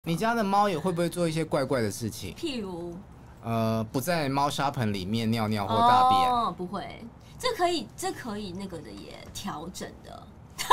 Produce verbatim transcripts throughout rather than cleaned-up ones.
你家的猫也会不会做一些怪怪的事情？ 譬如， 呃，不在猫砂盆里面尿尿或大便？ 哦，不会，这可以，这可以那个的也调整的。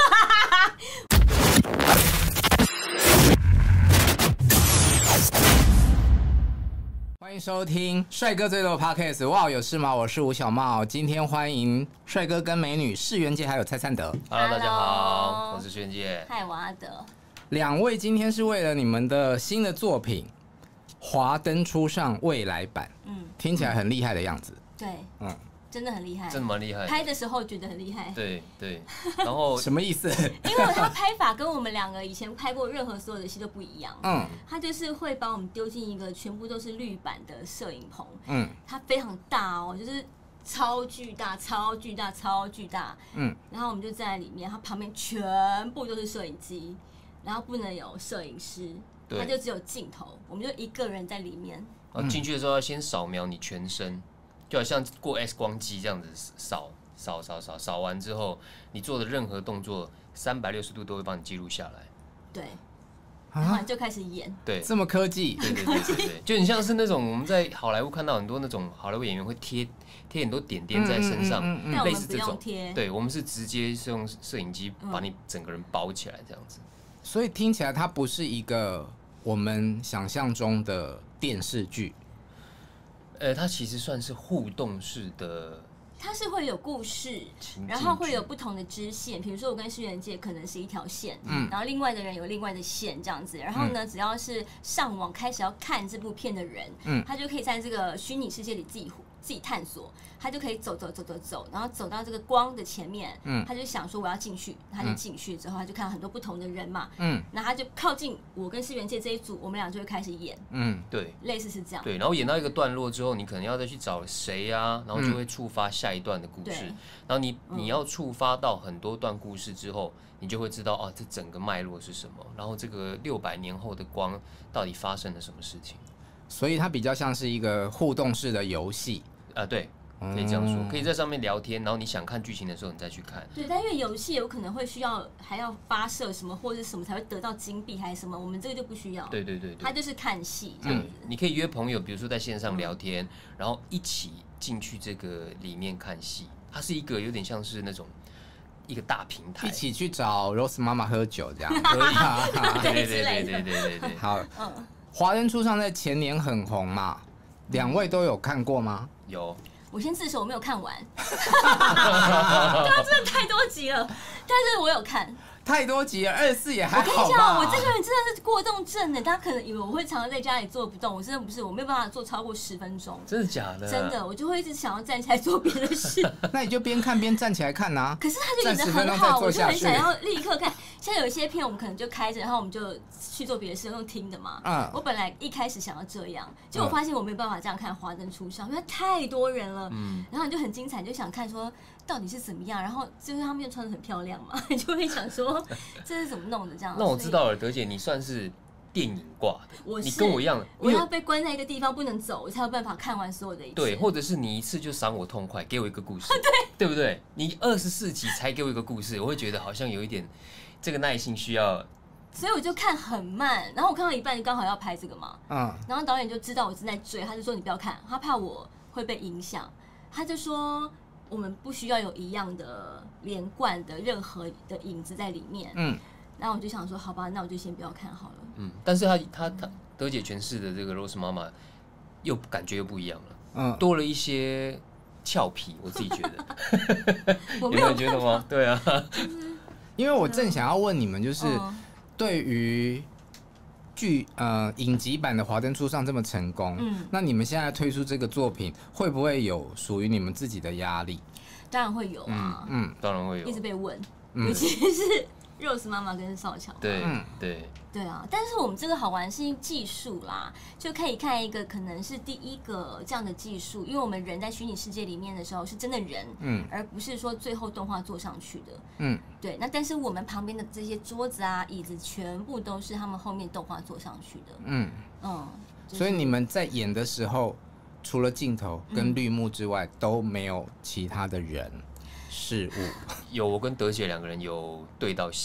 欢迎收听帅哥最多的 Podcast， 哇，有事吗？我是吴小茂，今天欢迎帅哥跟美女世元界还有蔡灿德。 Hello， 大家好，我是世元界。 嗨，我阿德。 两位今天是为了你们的新的作品《华灯初上未来版》，嗯，听起来很厉害的样子。 对，嗯，真的很厉害， 真的蛮厉害。 拍的时候觉得很厉害。 对对，然后什么意思？ 因为他拍法跟我们两个以前拍过任何所有的戏都不一样。嗯，他就是会把我们丢进一个全部都是绿板的摄影棚。嗯，它非常大哦，就是超巨大、超巨大、超巨大。嗯，然后我们就站在里面，它旁边全部都是摄影机。然后不能有摄影师，他就只有镜头，我们就一个人在里面。 然后进去的时候要先扫描你全身，就好像过 X 光机这样子扫扫扫扫扫完之后，你做的任何动作三百六十度都会帮你记录下来。 对，然后你就开始演。 对， 这么科技。 对对对对对，就很像是那种我们在好莱坞看到很多那种好莱坞演员会贴贴很多点点在身上，类似这种。对，我们是直接是用摄影机把你整个人包起来这样子。 所以听起来它不是一个我们想象中的电视剧， 呃，它其实算是互动式的。 它是会有故事，然后会有不同的支线，比如说我跟世元界可能是一条线，嗯，然后另外的人有另外的线这样子，然后呢，只要是上网开始要看这部片的人，嗯，他就可以在这个虚拟世界里自己自己探索，他就可以走走走走走，然后走到这个光的前面，嗯，他就想说我要进去，他就进去之后，他就看到很多不同的人嘛，嗯，那他就靠近我跟世元界这一组，我们俩就会开始演， 嗯，对， 类似是这样， 对，然后演到一个段落之后，你可能要再去找谁啊，然后就会触发下一段的故事，然后你你要触发到很多段故事之后，你就会知道哦，这整个脉络是什么，然后这个六百年后的光到底发生了什么事情， 所以它比较像是一个互动式的游戏。 啊，对，可以这样说，可以在上面聊天，然后你想看剧情的时候，你再去看。 对，但因为游戏有可能会需要还要发射什么或者什么才会得到金币还是什么，我们这个就不需要。 对对 对, 对， 它就是看戏这样子、嗯。 你可以约朋友，比如说在线上聊天，嗯、然后一起进去这个里面看戏。它是一个有点像是那种一个大平台， 一起去找 Rose 妈妈喝酒这样。 可以啊，对对对对对对对。 好，嗯，华灯初上在前年很红嘛，两位都有看过吗？ 有， 我先自首，我没有看完，对啊，真的太多集了，但是我有看。 太多集了，二十四也还好吧。 我跟你讲，我这个人真的是过动症的，大家可能以为我会常常在家里坐不动，我真的不是，我没有办法坐超过十分钟。 真的假的？ 真的，我就会一直想要站起来做别的事。 那你就边看边站起来看啊。 可是他就演得很好，我就很想要立刻看。像有一些片，我们可能就开着，然后我们就去做别的事，用听的嘛。嗯。我本来一开始想要这样，结果我发现我没有办法这样看《华灯初上》，因为太多人了。嗯。然后你就很精彩，你就想看说到底是怎么样，然后就是他们就穿得很漂亮嘛，你就会想说这是怎么弄的这样。 那我知道了，德姐，你算是电影挂的， 我你跟我一样， 我要被关在一个地方不能走，我才有办法看完所有的一切。 对，或者是你一次就赏我痛快，给我一个故事，对，对不对？你二十四集才给我一个故事，我会觉得好像有一点这个耐性需要。 所以我就看很慢，然后我看到一半就刚好要拍这个嘛，嗯，然后导演就知道我正在追，他就说你不要看，他怕我会被影响，他就说我们不需要有一样的连贯的任何的影子在里面，嗯。然后我就想说，好吧，那我就先不要看好了。嗯， 但是他他他德姐诠释的这个 Rose 妈妈又感觉又不一样了，嗯，多了一些俏皮，我自己觉得。 我没有觉得吗？对啊， 因为我正想要问你们，就是对于剧呃影集版的《华灯初上》这么成功，嗯，那你们现在推出这个作品，会不会有属于你们自己的压力？ 当然会有啊， 嗯，当然会有， 一直被问，尤其是Rose 妈妈跟少乔， 对，对， 对啊。但是我们这个好玩是技术啦，就可以看一个可能是第一个这样的技术，因为我们人在虚拟世界里面的时候是真的人，嗯，而不是说最后动画做上去的，嗯，对。那但是我们旁边的这些桌子啊、椅子，全部都是他们后面动画做上去的，嗯嗯。就是、 所以你们在演的时候，除了镜头跟绿幕之外，嗯、都没有其他的人。事物有，我跟德姐两个人有对到戏，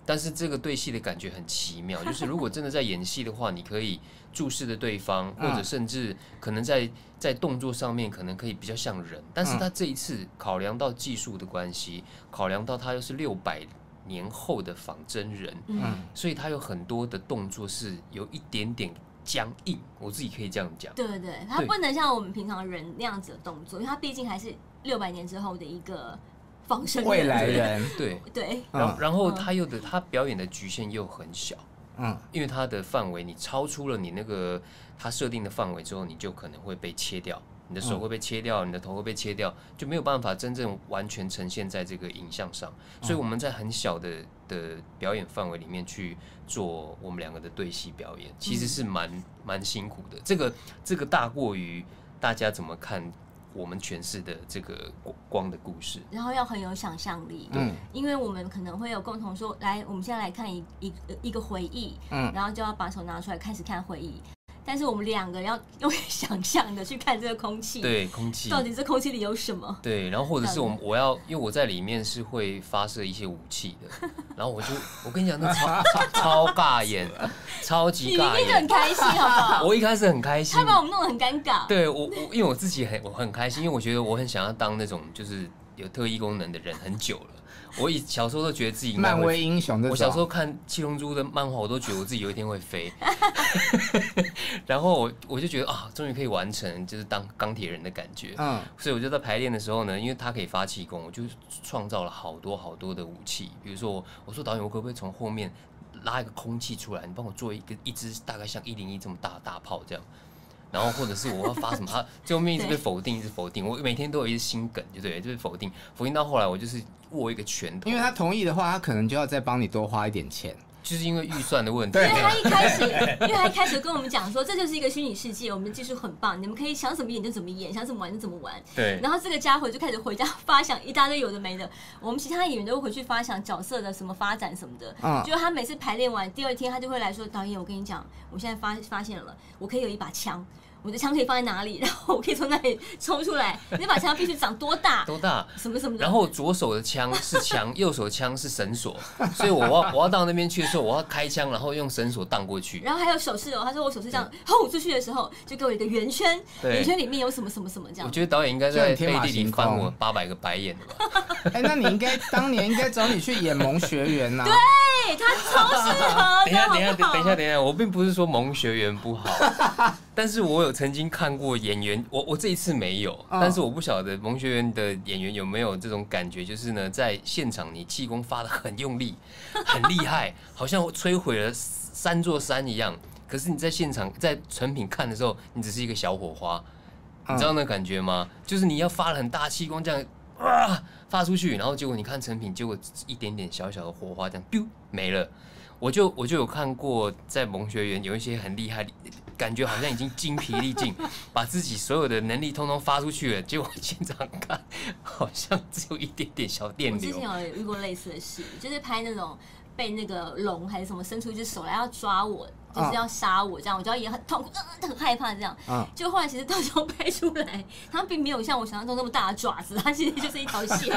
但是这个对戏的感觉很奇妙，就是如果真的在演戏的话，你可以注视着对方，或者甚至可能在在动作上面可能可以比较像人，但是他这一次考量到技术的关系，考量到他又是六百年后的仿真人，嗯，所以他有很多的动作是有一点点僵硬，我自己可以这样讲。 对对对，他不能像我们平常人那样子的动作，因为他毕竟还是六百年之后的一个仿生人未来人。 对对， 然后然后他又的他表演的局限又很小，嗯，因为他的范围你超出了你那个他设定的范围之后，你就可能会被切掉。你的手会被切掉，你的头会被切掉，就没有办法真正完全呈现在这个影像上。所以我们在很小的的表演范围里面去做我们两个的对戏表演，其实是蛮蛮辛苦的。这个这个大过于大家怎么看我们诠释的这个光的故事， 然后要很有想象力，嗯，因为我们可能会有共同说，来，我们现在来看一一一个回忆，嗯，然后就要把手拿出来开始看回忆。但是我们两个要用想象的去看这个空气， 对空气， 到底这空气里有什么？ 对，然后或者是我我要，因为我在里面是会发射一些武器的，然后我就我跟你讲，那超超尬演，超级尬演， 你一定很开心，好不好？ 我一开始很开心， 他把我们弄得很尴尬。 对我我因为我自己很我很开心，因为我觉得我很想要当那种就是有特异功能的人很久了。我以小时候都觉得自己漫威英雄， 我小时候看七龙珠的漫画，我都觉得我自己有一天会飞。然后我我就觉得啊，终于可以完成，就是当钢铁人的感觉。嗯，所以我就在排练的时候呢，因为他可以发气功，我就创造了好多好多的武器。比如说我我说导演，我可不可以从后面拉一个空气出来，你帮我做一个一支大概像一零一这么大的大炮这样。然后或者是我要发什么，他最后面一直被否定，一直否定。我每天都有一些新梗，就对，就是否定，否定到后来我就是握一个拳头。 因为他同意的话，他可能就要再帮你多花一点钱。 就是因为预算的问题。 因为他一开始，因为他一开始跟我们讲说，这就是一个虚拟世界，我们的技术很棒，你们可以想怎么演就怎么演，想怎么玩就怎么玩。 对。 然后这个家伙就开始回家发想一大堆有的没的，我们其他演员都会回去发想角色的什么发展什么的。嗯。就他每次排练完，第二天他就会来说，导演，我跟你讲，我现在发发现了，我可以有一把枪。我的枪可以放在哪里？然后我可以从那里冲出来。那把枪必须长多大？ 多大？ 什么什么的。 然后左手的枪是枪，右手的枪是绳索，所以我要我要到那边去的时候，我要开枪，然后用绳索荡过去。 然后还有手势哦，他说我手势这样轰出去的时候，就给我一个圆圈，圆圈里面有什么什么什么这样。 我觉得导演应该在背地里翻我八百个白眼的吧？ 哎，那你应该当年应该找你去演萌学园呐。 对，他超适合。 等一下，等一下，等一下，等一下，我并不是说萌学园不好，但是我有曾经看过演员，我我这一次没有，哦、但是我不晓得萌学园的演员有没有这种感觉，就是呢，在现场你气功发得很用力，很厉害，好像摧毁了三座山一样。可是你在现场在成品看的时候，你只是一个小火花，你知道那感觉吗？嗯、就是你要发了很大气功，这样啊发出去，然后结果你看成品，结果一点点小小的火花这样 biu 没了。我就我就有看过在萌学园有一些很厉害，感觉好像已经精疲力尽，把自己所有的能力通通发出去了，结果现场看好像只有一点点小电流。 我之前有遇过类似的事，就是拍那种被那个龙还是什么伸出一只手来要抓我，就是要杀我这样，我就要也很痛苦、呃，很害怕这样。嗯，就后来其实到时候拍出来，它并没有像我想象中那么大的爪子，它其实就是一条线，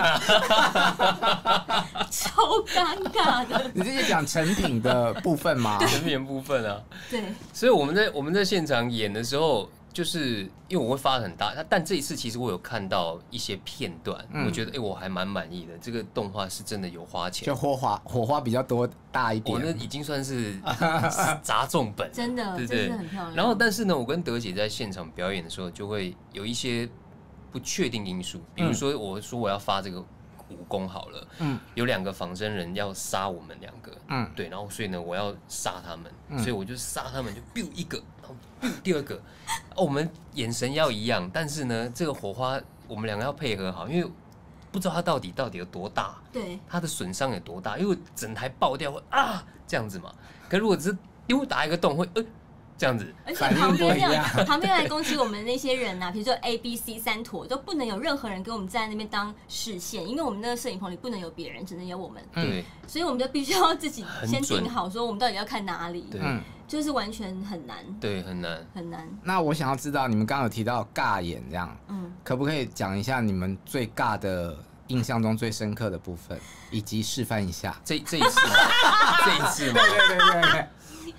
超尴尬的。 你这是讲成品的部分吗？ 成品的部分啊。 对。 所以我们在我们在现场演的时候，就是因为我会发很大，但这一次其实我有看到一些片段，嗯、我觉得哎、欸，我还蛮满意的。这个动画是真的有花钱， 就火花火花比较多大一点。 我那已经算是砸重本， 真的，对对，很漂亮。 然后，但是呢，我跟德姐在现场表演的时候，就会有一些不确定因素，比如说我说我要发这个武功好了，嗯，有两个仿生人要杀我们两个，嗯，对，然后所以呢，我要杀他们，嗯、所以我就杀他们，就 biu 一个。第二个、哦，我们眼神要一样，但是呢，这个火花我们两个要配合好，因为不知道它到底到底有多大， 对， 它的损伤有多大，因为整台爆掉会啊这样子嘛。可如果只是丢打一个洞会呃这样子， 而且旁边这样旁边来攻击我们那些人呐、啊，比如说 A、B、C 三坨都不能有任何人跟我们站在那边当视线，因为我们那个摄影棚里不能有别人，只能有我们。 对， 所以我们就必须要自己先定好，说我们到底要看哪里。 对。 就是完全很难， 对，很难， 很难。 那我想要知道，你们刚刚有提到尬演这样，嗯，可不可以讲一下你们最尬的印象中最深刻的部分，以及示范一下。 这这一次，这一次吗？ 对对对对对。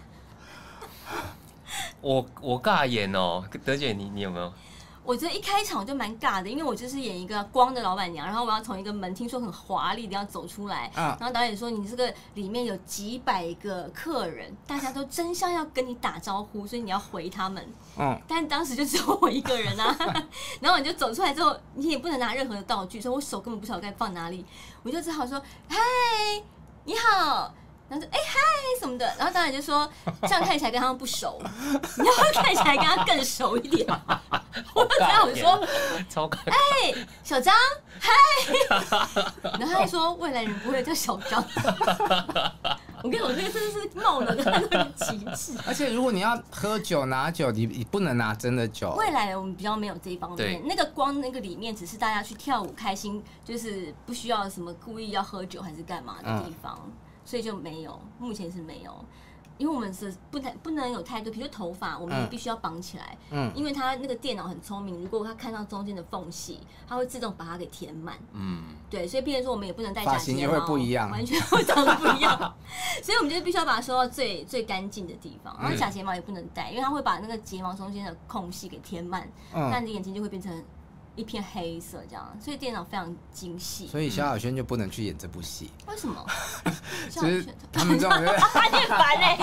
我我尬演哦，德姐你你有没有？ 我觉得一开场我就蛮尬的，因为我就是演一个光的老板娘，然后我要从一个门听说很华丽的要走出来，啊、然后导演说你这个里面有几百个客人，大家都争相要跟你打招呼，所以你要回他们。嗯，但当时就只有我一个人啊，然后你就走出来之后，你也不能拿任何的道具，所以我手根本不晓得该放哪里，我就只好说嗨，你好。然后就哎嗨什么的，然后导演就说这样看起来跟他们不熟，你要看起来跟他更熟一点。我就这样说， 超尴尬。 哎，小张，嗨。然后他就说未来人不会叫小张。我跟你讲，这个真的是冒了那个极致。 而且如果你要喝酒拿酒，你你不能拿真的酒。 未来我们比较没有这一方面，那个光那个里面只是大家去跳舞开心，就是不需要什么故意要喝酒还是干嘛的地方。嗯，所以就没有，目前是没有，因为我们是不能不能有太多，比如说头发，我们也必须要绑起来，嗯，因为它那个电脑很聪明，如果它看到中间的缝隙，它会自动把它给填满，嗯，对，所以变成说我们也不能戴假睫毛，发型也会不一样， 完全会长得不一样，所以我们就必须要把它收到最最干净的地方，然后假睫毛也不能戴，因为它会把那个睫毛中间的空隙给填满，嗯，那你的眼睛就会变成一片黑色这样，所以电脑非常精细。 所以萧亚轩就不能去演这部戏。 为什么？ 就是他们这种人， 他很烦哎。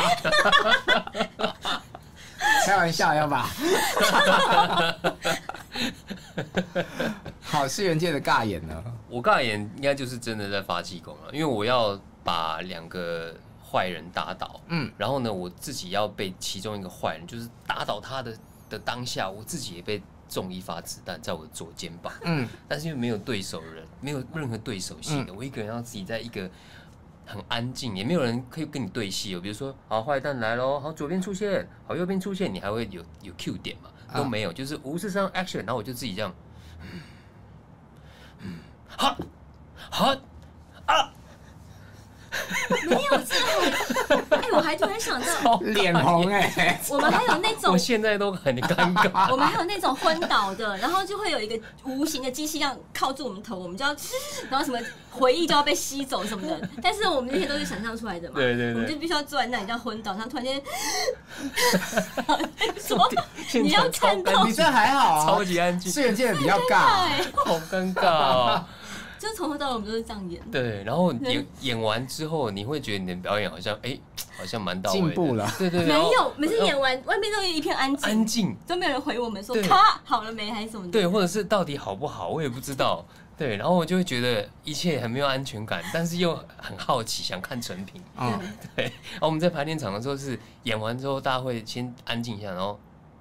开玩笑要吧？好，世元界的尬演呢？ 我尬演应该就是真的在发气功了，因为我要把两个坏人打倒，嗯，然后呢，我自己要被其中一个坏人，就是打倒他的的当下，我自己也被中一发子弹在我的左肩膀，嗯，但是因为没有对手人，没有任何对手戏的，嗯，我一个人要自己在一个很安静，也没有人可以跟你对戏哦。比如说，好，坏蛋来咯，好，左边出现，好，右边出现，你还会有有 Q 点嘛？都没有，就是无事上 action， 然后我就自己这样，嗯，嗯，好，好，啊。 没有这个，哎，我还突然想到， 脸红哎， 我们还有那种， 我现在都很尴尬。 我们还有那种昏倒的，然后就会有一个无形的机器要靠住我们头，我们就要，然后什么回忆就要被吸走什么的。但是我们那些都是想象出来的嘛， 对对对， 我们就必须要坐在那里这样昏倒，然后突然间，什么？你要颤抖？ 你这还好啊， 超级安静。 世元界的比较尬， 好尴尬哦。 就是从头到尾我们都是这样演。 对，然后演演完之后，你会觉得你的表演好像哎，好像蛮到位的， 进步了。 对对对，没有，每次演完外面都一片安静， 安静， 都没有人回我们说咔好了没还是什么的。 对，或者是到底好不好，我也不知道。对，然后我就会觉得一切很没有安全感，但是又很好奇，想看成品。嗯，对。然后我们在排练场的时候是演完之后，大家会先安静一下，然后。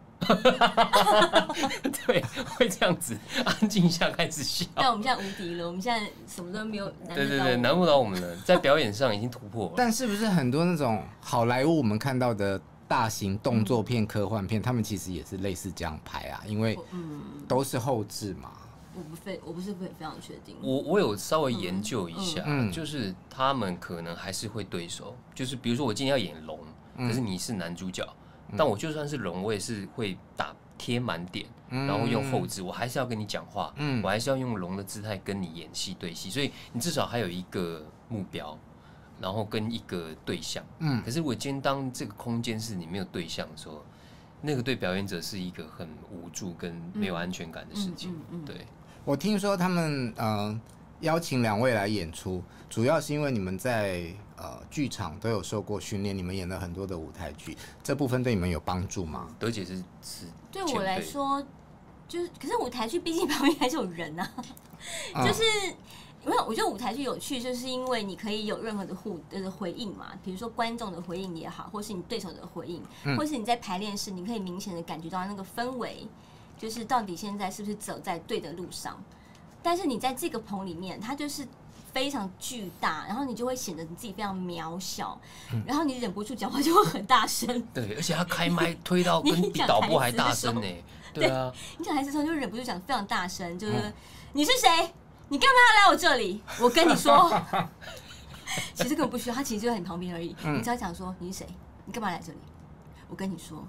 对，会这样子安静一下开始笑。 但我们现在无敌了，我们现在什么都没有难得到我们。 对对对，难不倒我们了，在表演上已经突破了。 但是不是很多那种好莱坞我们看到的大型动作片、科幻片，他们其实也是类似这样拍啊？因为都是后制嘛。 我不非我不是非非常确定。 我我有稍微研究一下，嗯、就是他们可能还是会对手，就是比如说我今天要演龙，可是你是男主角。但我就算是龙，我也是会打贴满点，然后用后置，我还是要跟你讲话，嗯、我还是要用龙的姿态跟你演戏对戏，所以你至少还有一个目标，然后跟一个对象。嗯，可是我今天当这个空间是你没有对象的时候，那个对表演者是一个很无助跟没有安全感的事情。嗯嗯嗯、对， 我听说他们呃邀请两位来演出，主要是因为你们在。呃，剧场都有受过训练，你们演了很多的舞台剧，这部分对你们有帮助吗？ 德姐是是对我来说，就是可是舞台剧毕竟旁边还是有人啊，嗯、就是因为我觉得舞台剧有趣，就是因为你可以有任何的互的回应嘛，比如说观众的回应也好，或是你对手的回应，嗯、或是你在排练室，你可以明显的感觉到那个氛围，就是到底现在是不是走在对的路上。但是你在这个棚里面，它就是非常巨大，然后你就会显得你自己非常渺小，嗯、然后你忍不住讲话就会很大声。 对，而且他开麦推到跟比导播还大声呢。对啊， 你讲台词的时候就忍不住讲非常大声，就是、嗯、你是谁？你干嘛要来我这里？我跟你说，其实根本不需要，他其实就在你旁边而已。嗯、你只要讲说你是谁，你干嘛来这里？我跟你说，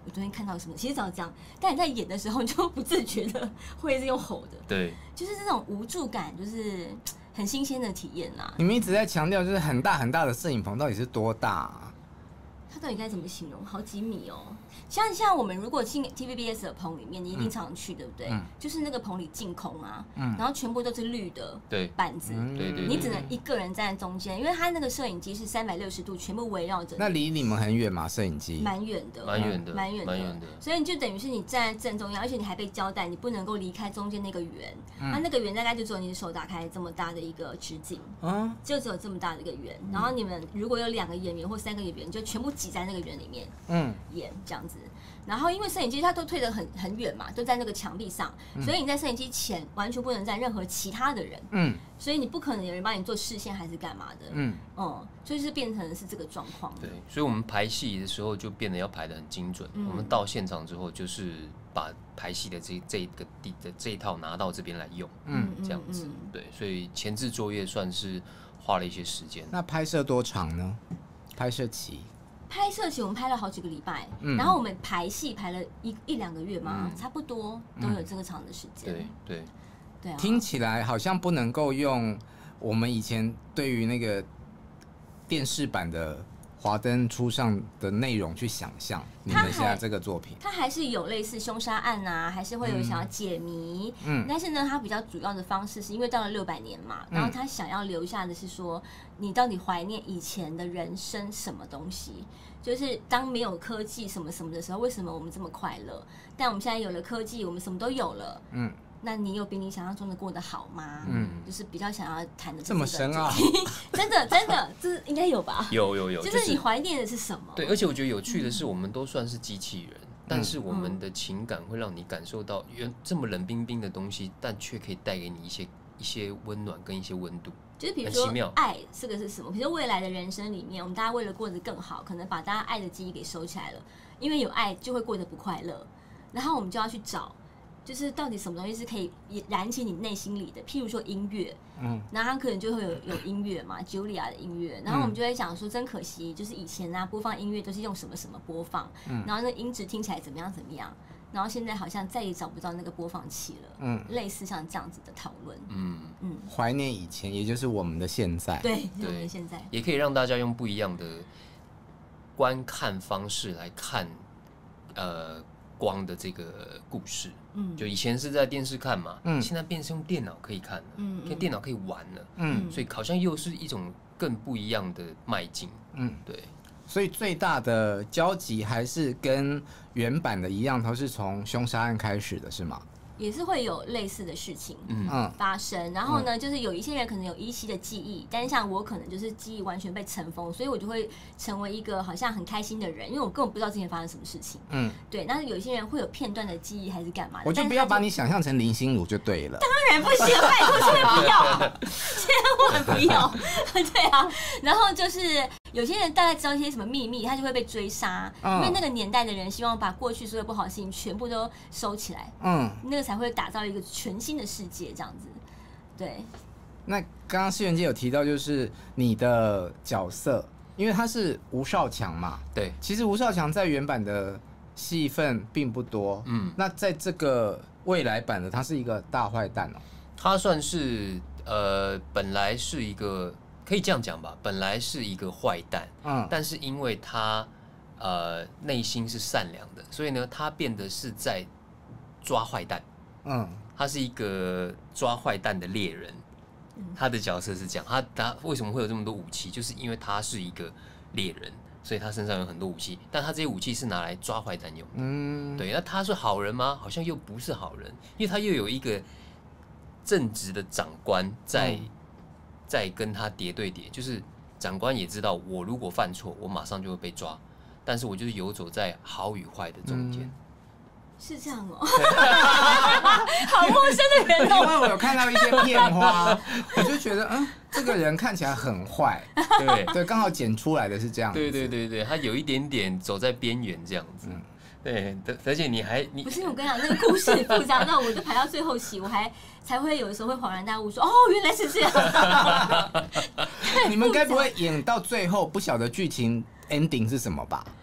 我昨天看到什么？其实早这样，但你在演的时候，你就不自觉的会是用吼的。 对， 就是这种无助感，就是很新鲜的体验啦。 你们一直在强调，就是很大很大的摄影棚到底是多大啊？ 它到底该怎么形容？好几米哦。像像我们如果进 T V B S 的棚里面，你一定常常去，对不对？嗯、就是那个棚里净空啊，嗯、然后全部都是绿的板子， 对对， 你只能一个人站在中间，因为它那个摄影机是三百六十度全部围绕着。 那离你们很远吗？摄影机？ 蛮远的， 蛮远的， 蛮远的，的。所以你就等于是你站在正中央，而且你还被交代你不能够离开中间那个圆。嗯、它那个圆大概就只有你的手打开这么大的一个直径，嗯，就只有这么大的一个圆。然后你们如果有两个演员或三个演员，就全部挤在那个圆里面，嗯，演这样子。然后因为摄影机它都推得很很远嘛，都在那个墙壁上，嗯、所以你在摄影机前完全不能站任何其他的人，嗯，所以你不可能有人帮你做视线还是干嘛的，嗯，哦、嗯，所以是变成是这个状况。 对，所以我们排戏的时候就变得要排得很精准。嗯、我们到现场之后就是把排戏的这这个地的这一套拿到这边来用，嗯，这样子，嗯、对，所以前置作业算是花了一些时间。 那拍摄多长呢？拍摄期？ 拍摄期我们拍了好几个礼拜，嗯、然后我们排戏排了一一两个月嘛，嗯、差不多都有这个长的时间。 对对对啊， 听起来好像不能够用我们以前对于那个电视版的华灯初上的内容去想象你们现在这个作品。 它还是有类似凶杀案啊，还是会有想要解谜，嗯，但是呢，它比较主要的方式是因为到了六百年嘛，然后他想要留下的是说，你到底怀念以前的人生什么东西？就是当没有科技什么什么的时候，为什么我们这么快乐？但我们现在有了科技，我们什么都有了，嗯。那你有比你想象中的过得好吗？嗯，就是比较想要谈的这么深啊， 真的真的，这应该有吧？ 有有有， 就是你怀念的是什么？ 对，而且我觉得有趣的是，我们都算是机器人，嗯、但是我们的情感会让你感受到原这么冷冰冰的东西，但却可以带给你一些一些温暖跟一些温度。 就是比如说爱这个是什么？比如说未来的人生里面，我们大家为了过得更好，可能把大家爱的记忆给收起来了，因为有爱就会过得不快乐，然后我们就要去找。就是到底什么东西是可以燃起你内心里的？譬如说音乐，嗯，然后它可能就会有有音乐嘛 ，Julia 的音乐，然后我们就会想说，真可惜，就是以前啊播放音乐都是用什么什么播放，嗯，然后那音质听起来怎么样怎么样，然后现在好像再也找不到那个播放器了，嗯，类似像这样子的讨论，嗯嗯，怀念以前，也就是我们的现在， 对，我们的现在， 也可以让大家用不一样的观看方式来看，呃。光的这个故事，嗯，就以前是在电视看嘛，嗯，现在变成用电脑可以看了，嗯，因为电脑可以玩了，嗯，所以好像又是一种更不一样的迈进，嗯，对， 所以最大的交集还是跟原版的一样，都是从凶杀案开始的，是吗？ 也是会有类似的事情发生，然后呢，就是有一些人可能有依稀的记忆，但是像我可能就是记忆完全被尘封，所以我就会成为一个好像很开心的人，因为我根本不知道之前发生什么事情。嗯，对。但是有一些人会有片段的记忆还是干嘛的？ 我就不要把你想象成林心如就对了。 当然不行，拜托，千万不要，千万不要。对啊，然后就是有些人大概知道一些什么秘密，他就会被追杀，因为那个年代的人希望把过去所有不好的事情全部都收起来。嗯，那个。才会打造一个全新的世界，这样子，对。 那刚刚施元介有提到，就是你的角色，因为他是吴少强嘛， 对。 其实吴少强在原版的戏份并不多，嗯。那在这个未来版的，他是一个大坏蛋哦。 他算是呃，本来是一个可以这样讲吧，本来是一个坏蛋，嗯。但是因为他呃内心是善良的，所以呢，他变得是在抓坏蛋。嗯，他是一个抓坏蛋的猎人，他的角色是这样。他他为什么会有这么多武器？就是因为他是一个猎人，所以他身上有很多武器。但他这些武器是拿来抓坏蛋用的。嗯，对。那他是好人吗？好像又不是好人，因为他又有一个正直的长官在、嗯、在跟他叠对叠，就是长官也知道我如果犯错，我马上就会被抓，但是我就是游走在好与坏的中间。嗯， 是这样哦，好陌生的人哦。 因为我有看到一些片花，我就觉得，嗯，这个人看起来很坏。 对对，刚好剪出来的是这样子。 对对对对，他有一点点走在边缘这样子。嗯，对，而且你还你不是我跟你讲，那个故事复杂到我就排到最后期，我还才会有的时候会恍然大悟说，哦，原来是这样。 你们该不会演到最后不晓得剧情 ending 是什么吧？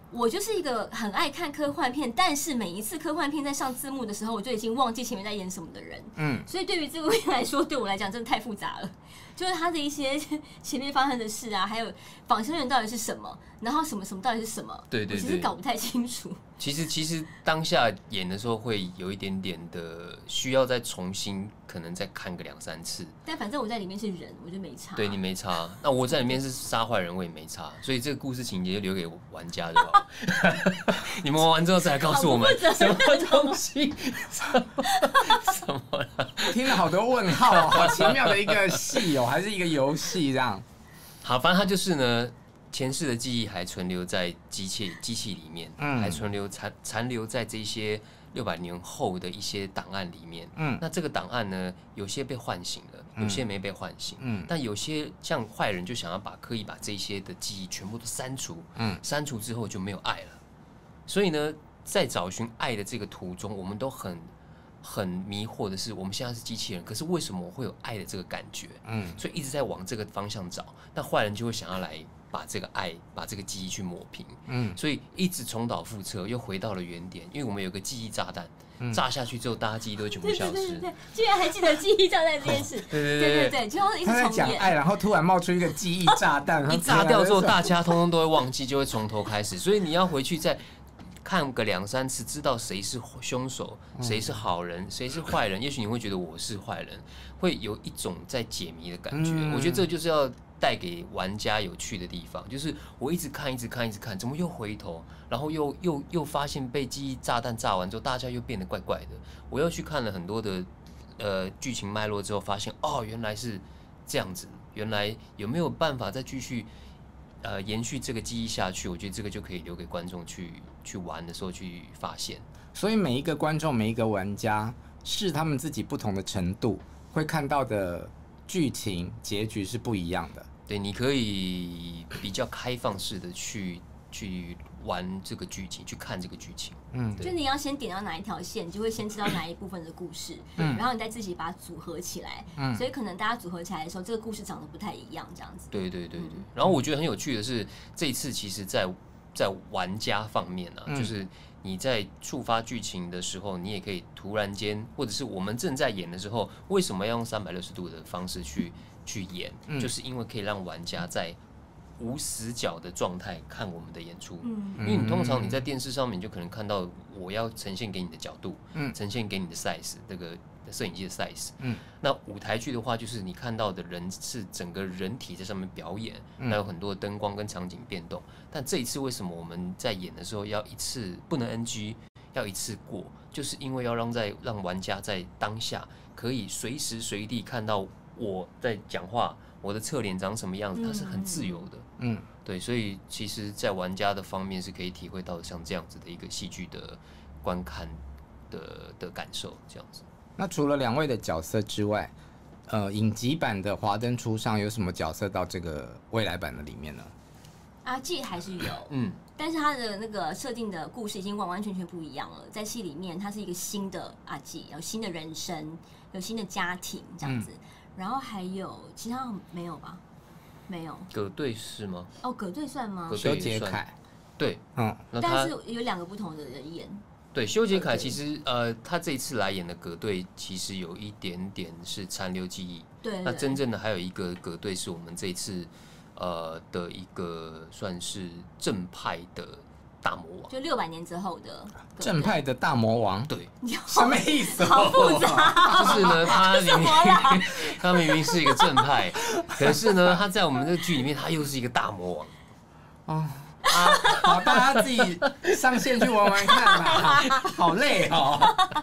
我就是一个很爱看科幻片，但是每一次科幻片在上字幕的时候，我就已经忘记前面在演什么的人。嗯，所以对于这部片来说，对我来讲真的太复杂了。就是他的一些前面发生的事啊，还有仿生人到底是什么，然后什么什么到底是什么， 对对对， 我其实搞不太清楚。 其实其实当下演的时候会有一点点的需要再重新，可能再看个两三次。 但反正我在里面是人，我就没差。 对你没差，那我在里面是杀坏人，我也没差。所以这个故事情节就留给玩家就好。你们玩完之后再来告诉我们什么东西，什么什么了？ 听了好多问号哦，好奇妙的一个戏哦，还是一个游戏这样。 好，反正它就是呢。前世的记忆还存留在机器机器里面，嗯，还存留残残留在这些六百年后的一些档案里面，嗯，那这个档案呢，有些被唤醒了，有些没被唤醒，嗯，但有些像坏人就想要把刻意把这些的记忆全部都删除，嗯，删除之后就没有爱了，所以呢，在找寻爱的这个途中，我们都很很迷惑的是，我们现在是机器人，可是为什么我会有爱的这个感觉？嗯，所以一直在往这个方向找，那坏人就会想要来。把这个爱，把这个记忆去抹平，嗯，所以一直重蹈覆辙，又回到了原点。因为我们有个记忆炸弹，嗯、炸下去之后，大家记忆都会全部消失。 对对对对，居然还记得记忆炸弹这件事。对对对对对，就一直重演。 他在讲爱，然后突然冒出一个记忆炸弹， 一炸掉之后，大家通通都会忘记，就会从头开始。所以你要回去再看个两三次，知道谁是凶手，谁是好人，谁是坏人。也许你会觉得我是坏人，会有一种在解谜的感觉。嗯、我觉得这就是要。带给玩家有趣的地方，就是我一直看，一直看，一直看，怎么又回头，然后又又又发现被记忆炸弹炸完之后，大家又变得怪怪的。我又去看了很多的呃剧情脉络之后，发现哦，原来是这样子，原来有没有办法再继续呃延续这个记忆下去？我觉得这个就可以留给观众去去玩的时候去发现。 所以每一个观众、每一个玩家是他们自己不同的程度会看到的。剧情结局是不一样的， 对，你可以比较开放式的去去玩这个剧情，去看这个剧情。嗯， 就你要先点到哪一条线，你就会先知道哪一部分的故事，嗯，然后你再自己把它组合起来。嗯，所以可能大家组合起来的时候，这个故事长得不太一样，这样子。 对对对对。嗯、然后我觉得很有趣的是，这一次其实在在玩家方面啊，嗯、就是。你在触发剧情的时候，你也可以突然间，或者是我们正在演的时候，为什么要用三百六十度的方式去去演？嗯、就是因为可以让玩家在无死角的状态看我们的演出。嗯、因为你通常你在电视上面，你就可能看到我要呈现给你的角度，嗯、呈现给你的 size， 这个摄影机的 size。嗯、那舞台剧的话，就是你看到的人是整个人体在上面表演，那、嗯、有很多的灯光跟场景变动。但这一次为什么我们在演的时候要一次不能 N G， 要一次过，就是因为要让在让玩家在当下可以随时随地看到我在讲话，我的侧脸长什么样子，它是很自由的。嗯，对，所以其实，在玩家的方面是可以体会到像这样子的一个戏剧的观看的的感受，这样子。 那除了两位的角色之外，呃，影集版的《华灯初上》有什么角色到这个未来版的里面呢？ 阿纪还是有，嗯，但是他的那个设定的故事已经完完全全不一样了。在戏里面，他是一个新的阿纪，有新的人生，有新的家庭这样子。嗯、然后还有其他没有吧？没有。 葛队是吗？ 哦，葛队算吗？ 修杰楷， 对，嗯， 但是有两个不同的人演。 对，修杰楷其实呃，他这一次来演的葛队其实有一点点是残留记忆。 对, 对， 那真正的还有一个葛队是我们这一次。呃的一个算是正派的大魔王， 就六百年之后的正派的大魔王， 对， 什么意思？ 好复杂。 就是呢，他明明他明明是一个正派，可是呢，他在我们这个剧里面，他又是一个大魔王。 哦啊，好，大家自己上线去玩玩看吧，好累哦。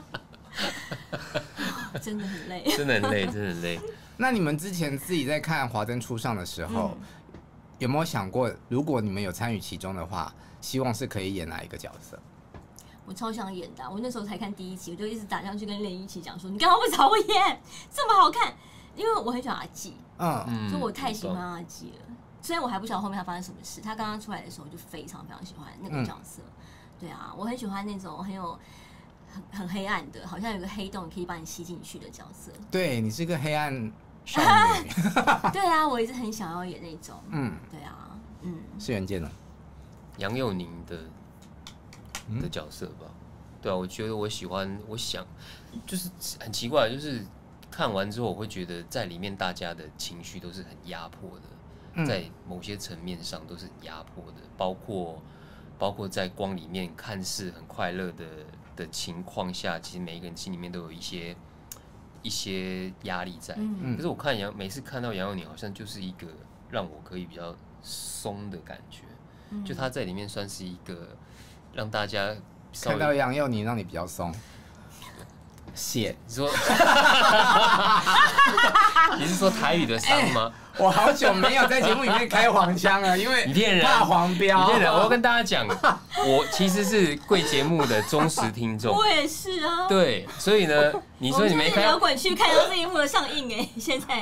真的很累， 真的很累，真的很累。 那你们之前自己在看《华灯初上》的时候，嗯、有没有想过，如果你们有参与其中的话，希望是可以演哪一个角色？ 我超想演的、啊，我那时候才看第一集，我就一直打上去跟连一起讲说：“你干嘛不找我演？这么好看！”因为我很喜欢阿纪，嗯，所以我太喜欢阿纪了。虽然我还不晓得后面他发生什么事，他刚刚出来的时候就非常非常喜欢那个角色。嗯、对啊，我很喜欢那种很有。很, 很黑暗的，好像有个黑洞可以把你吸进去的角色。 对，你是个黑暗少女。 对啊，我一直很想要演那种。嗯，对啊，嗯。 是原件呢？ 杨佑宁的的角色吧。对啊，我觉得我喜欢，我想就是很奇怪，就是看完之后我会觉得在里面大家的情绪都是很压迫的。在某些层面上都是很压迫的，包括包括在光里面看似很快乐的的情况下，其实每一个人心里面都有一些一些压力在。嗯、可是我看杨每次看到杨佑宁，好像就是一个让我可以比较松的感觉，嗯、就他在里面算是一个让大家看到杨佑宁让你比较松。谢， 你说你是说台语的伤吗？ 欸我好久没有在节目里面开黄腔了，因为怕黄标。 你骗人！我要跟大家讲，我其实是贵节目的忠实听众。 我也是啊。 对，所以呢，你说你没开摇滚区看到这一幕的上映哎，现在。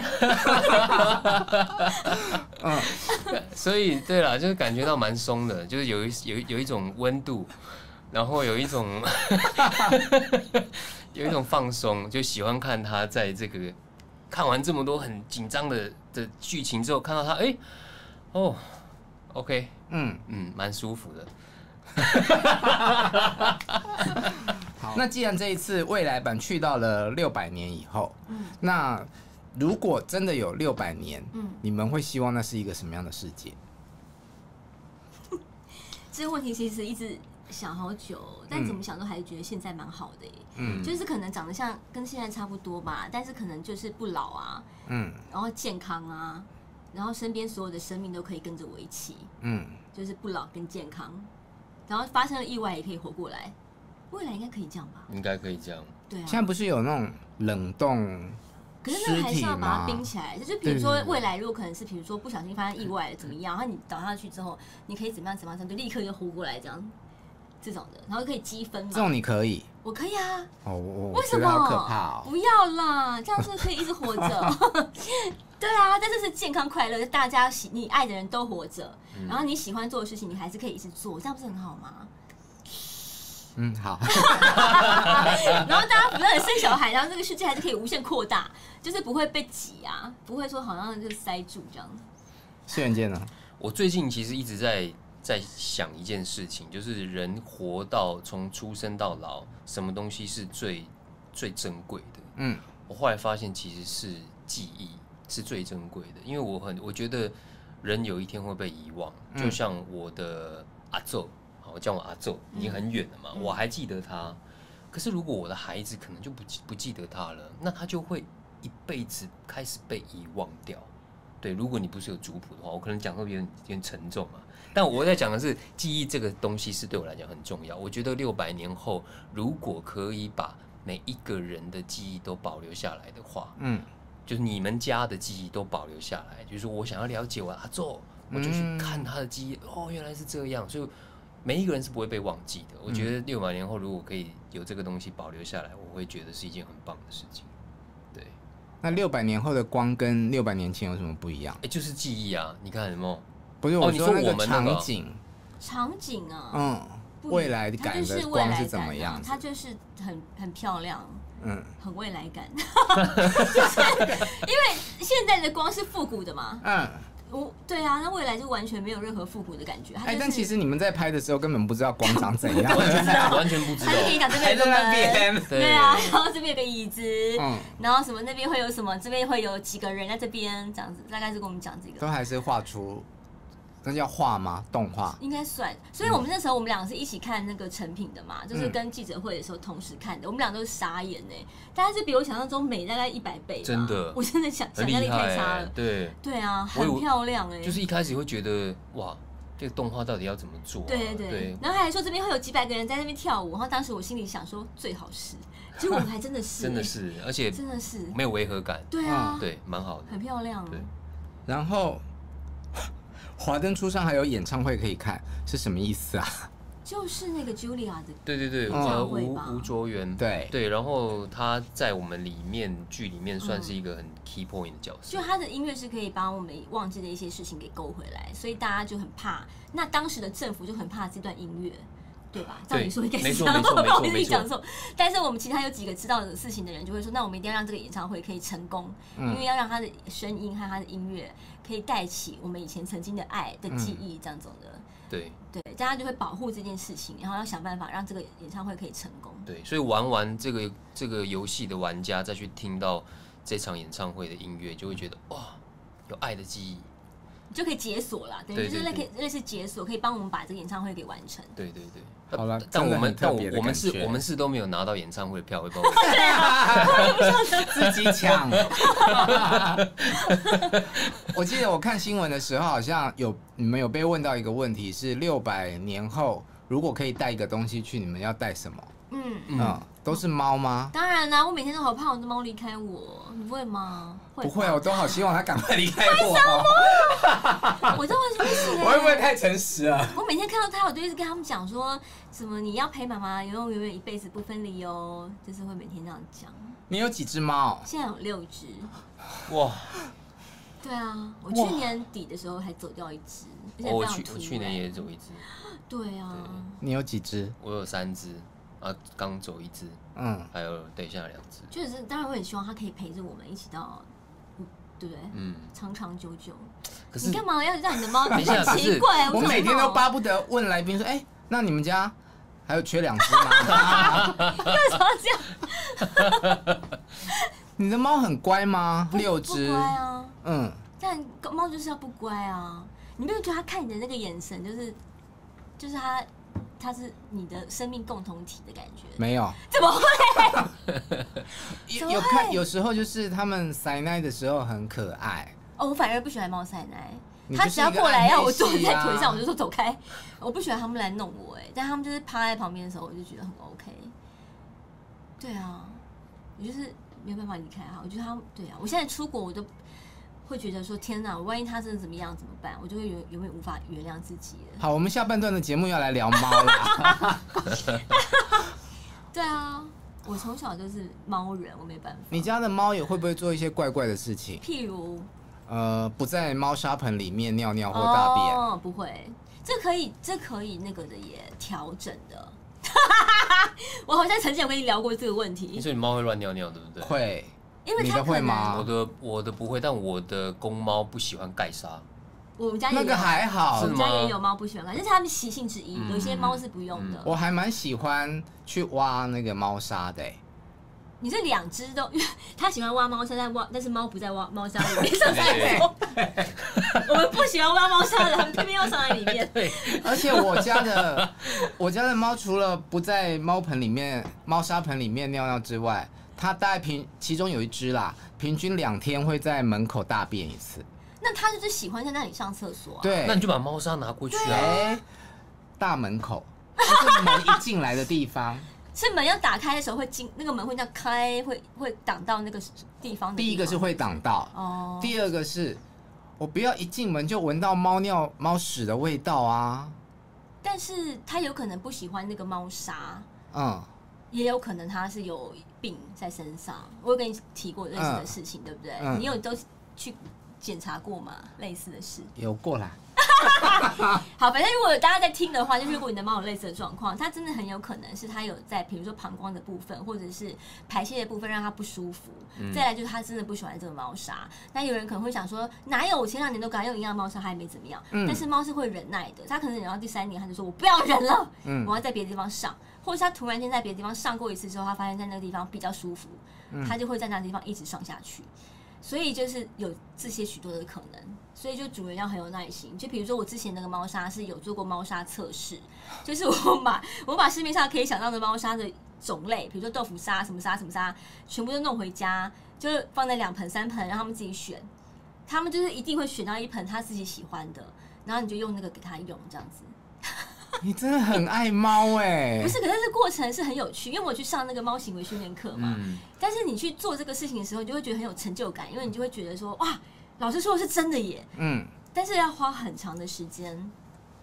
嗯。所以对啦，就是感觉到蛮松的，就是有一有有一种温度，然后有一种有一种放松，就喜欢看他在这个看完这么多很紧张的。的剧情之后，看到他，哎、欸，哦 ，OK， 嗯嗯，蛮舒服的。 好，那既然这一次未来版去到了六百年以后，嗯，那如果真的有六百年，嗯，你们会希望那是一个什么样的世界？ 这个问题其实一直想好久，但怎么想都还是觉得现在蛮好的耶。嗯，就是可能长得像跟现在差不多吧，但是可能就是不老啊，嗯，然后健康啊，然后身边所有的生命都可以跟着我一起，嗯，就是不老跟健康，然后发生了意外也可以活过来，未来应该可以这样吧？ 应该可以这样。 对啊， 现在不是有那种冷冻？ 可是那个还是要把它冰起来，就是比如说未来如果可能是比如说不小心发生意外了怎么样，然后你倒下去之后，你可以怎么样怎么样，就立刻就活过来这样。这种的，然后可以积分嘛？ 这种你可以， 我可以啊。 哦， 为什么？ 好可怕哦！ 不要啦，这样是可以一直活着。对啊，但这是健康快乐，大家喜你爱的人都活着，嗯、然后你喜欢做的事情，你还是可以一直做，这样不是很好吗？ 嗯，好。 然后大家不断的生小孩，然后这个世界还是可以无限扩大，就是不会被挤啊，不会说好像就塞住这样。 施元健呢？ 我最近其实一直在。在想一件事情，就是人活到从出生到老，什么东西是最最珍贵的？嗯，我后来发现其实是记忆是最珍贵的，因为我很我觉得人有一天会被遗忘，就像我的阿祖，好叫我阿祖，已经很远了嘛，嗯、我还记得他。可是如果我的孩子可能就不不记得他了，那他就会一辈子开始被遗忘掉。对，如果你不是有族谱的话，我可能讲会有点有点沉重啊。但我在讲的是记忆这个东西是对我来讲很重要。我觉得六百年后，如果可以把每一个人的记忆都保留下来的话，嗯，就是你们家的记忆都保留下来，就是我想要了解我阿祖，我就去看他的记忆，哦，原来是这样，所以每一个人是不会被忘记的。我觉得六百年后如果可以有这个东西保留下来，我会觉得是一件很棒的事情。对， 那六百年后的光跟六百年前有什么不一样？ 哎、欸，就是记忆啊，你看有没有？ 不是我说那个场景， 场景啊， 嗯，未来感的光是怎么样？ 它就是很很漂亮，嗯，很未来感，就是因为现在的光是复古的嘛，嗯，我对啊，那未来就完全没有任何复古的感觉。哎、 欸，但其实你们在拍的时候根本不知道光长怎样， 完全完全不知道。 他就跟你讲这边有个门，对啊，然后这边有个椅子，嗯，然后什么那边会有什么，这边会有几个人在这边，这样子，大概是跟我们讲这个， 都还是画出。那叫画吗？动画应该算。所以我们那时候我们两个是一起看那个成品的嘛，嗯、就是跟记者会的时候同时看的。我们俩都是傻眼哎，大概是比我想象中美大概一百倍。 真的， 我真的想想象力太差了。 对对啊，很漂亮哎。 就是一开始会觉得哇，这个动画到底要怎么做、啊？ 对对 对, 对。然后还说这边会有几百个人在那边跳舞，然后当时我心里想说最好是，结果我们还真的是、欸， 真的是，而且真的是没有违和感。 对啊， 对，蛮好的， 很漂亮。 对， 然后。华灯初上还有演唱会可以看，是什么意思啊？ 就是那个 Julia 的对对对，呃，吴吴卓源， 对对，然后他在我们里面剧里面算是一个很 key point 的角色， 就他的音乐是可以把我们忘记的一些事情给勾回来，所以大家就很怕。那当时的政府就很怕这段音乐， 对吧？照理说应该是没错这样， 没错没错我自己讲没错。但是我们其他有几个知道的事情的人就会说，那我们一定要让这个演唱会可以成功， 嗯、 因为要让他的声音和他的音乐可以带起我们以前曾经的爱的记忆，这样子的。 对对，大家就会保护这件事情，然后要想办法让这个演唱会可以成功。 对，所以玩完这个这个游戏的玩家再去听到这场演唱会的音乐，就会觉得哇，有爱的记忆。 你就可以解锁啦，等于就是类类似解锁，可以帮我们把这个演唱会给完成。 对对对。 好了， 但我们但我我们是我们是都没有拿到演唱会的票，会不会？对啊，自己抢。我记得我看新闻的时候，好像有你们有被问到一个问题，是六百年后如果可以带一个东西去，你们要带什么？嗯嗯，都是猫吗？ 当然啦，我每天都好怕我的猫离开我，你不会吗？ 不会，我都好希望它赶快离开我。 为什么？我都完全不行、欸。 我会不会太诚实了？ 我每天看到它，我就一直跟他们讲说，什么你要陪妈妈永永远远一辈子不分离哦，就是会每天这样讲。 你有几只猫？ 现在有六只。 哇！ 对啊，我去年底的时候还走掉一只，而且我非常突然。 去我去年也走一只。 对啊。 对，你有几只？ 我有三只。啊，刚走一只，嗯，还有等一下两只， 就是当然我很希望它可以陪着我们一起到，对不对？嗯，长长久久。可是你干嘛要让你的猫？很奇怪， 我每天都巴不得问来宾说：“哎、欸，那你们家还有缺两只吗？” 为什么这样？ 你的猫很乖吗？六只， 不乖啊。 嗯， 但猫就是要不乖啊！你没有觉得它看你的那个眼神，就是就是它。它是你的生命共同体的感觉， 没有？ 怎么会？ 有有看，有时候就是他们塞奶的时候很可爱。 哦，我反而不喜欢猫塞奶，它只要过来要我坐在腿上，我就说走开。我不喜欢他们来弄我，哎，但他们就是趴在旁边的时候，我就觉得很 OK。对啊，我就是没有办法离开它。我觉得他，对啊，我现在出国我都会觉得说天哪，万一他真的怎么样怎么办？我就会永永远无法原谅自己了。 好，我们下半段的节目要来聊猫了。 对啊，我从小就是猫人，我没办法。 你家的猫也会不会做一些怪怪的事情？ 譬如， 呃，不在猫砂盆里面尿尿或大便？ 哦，不会，这可以，这可以那个的也调整的。我好像曾经有跟你聊过这个问题。 你说你猫会乱尿尿，对不对？ 会。 因为你的会吗？ 我的我的不会，但我的公猫不喜欢盖沙。 我们家也有那个还好， 我们家也有猫不喜欢盖，这是它们习性之一。嗯、有些猫是不用的。 我还蛮喜欢去挖那个猫砂的、欸。 你这两只都，他喜欢挖猫砂，但挖但是猫不在挖猫砂里面上来过。我们不喜欢挖猫砂的，他们偏偏要上来里面。 对，而且我家的我家的猫除了不在猫盆里面、猫砂盆里面尿尿之外，它大概平其中有一只啦，平均两天会在门口大便一次。 那它就是喜欢在那里上厕所啊？ 对， 那你就把猫砂拿过去啊。 欸、大门口，就是门一进来的地方。 是门要打开的时候会进，那个门会这样开，会会挡到那个地方的地方。 第一个是会挡到，哦。第二个是我不要一进门就闻到猫尿、猫屎的味道啊。 但是他有可能不喜欢那个猫砂， 嗯， 也有可能他是有病在身上。我有跟你提过类似的事情，嗯、对不对？嗯、你有都去检查过吗？类似的事有过啦。 好，反正如果大家在听的话，就是如果你的猫有类似的状况，它真的很有可能是它有在，比如说膀胱的部分，或者是排泄的部分让它不舒服。嗯、再来就是它真的不喜欢这个猫砂。那有人可能会想说，哪有我前两年都给它用一样猫砂，它还没怎么样。嗯、但是猫是会忍耐的，它可能忍到第三年，它就说我不要忍了，嗯、我要在别的地方上，或者是它突然间在别的地方上过一次之后，它发现在那个地方比较舒服，它就会在那个地方一直上下去。所以就是有这些许多的可能，所以就主人要很有耐心。就比如说我之前那个猫砂是有做过猫砂测试，就是我把我把市面上可以想到的猫砂的种类，比如说豆腐砂、什么砂、什么砂，全部都弄回家，就是放在两盆、三盆，让他们自己选。他们就是一定会选到一盆他自己喜欢的，然后你就用那个给他用，这样子。 你真的很爱猫哎、欸！ 不是，可是这过程是很有趣，因为我去上那个猫行为训练课嘛。嗯、但是你去做这个事情的时候，你就会觉得很有成就感，因为你就会觉得说，哇，老师说的是真的耶。嗯。但是要花很长的时间，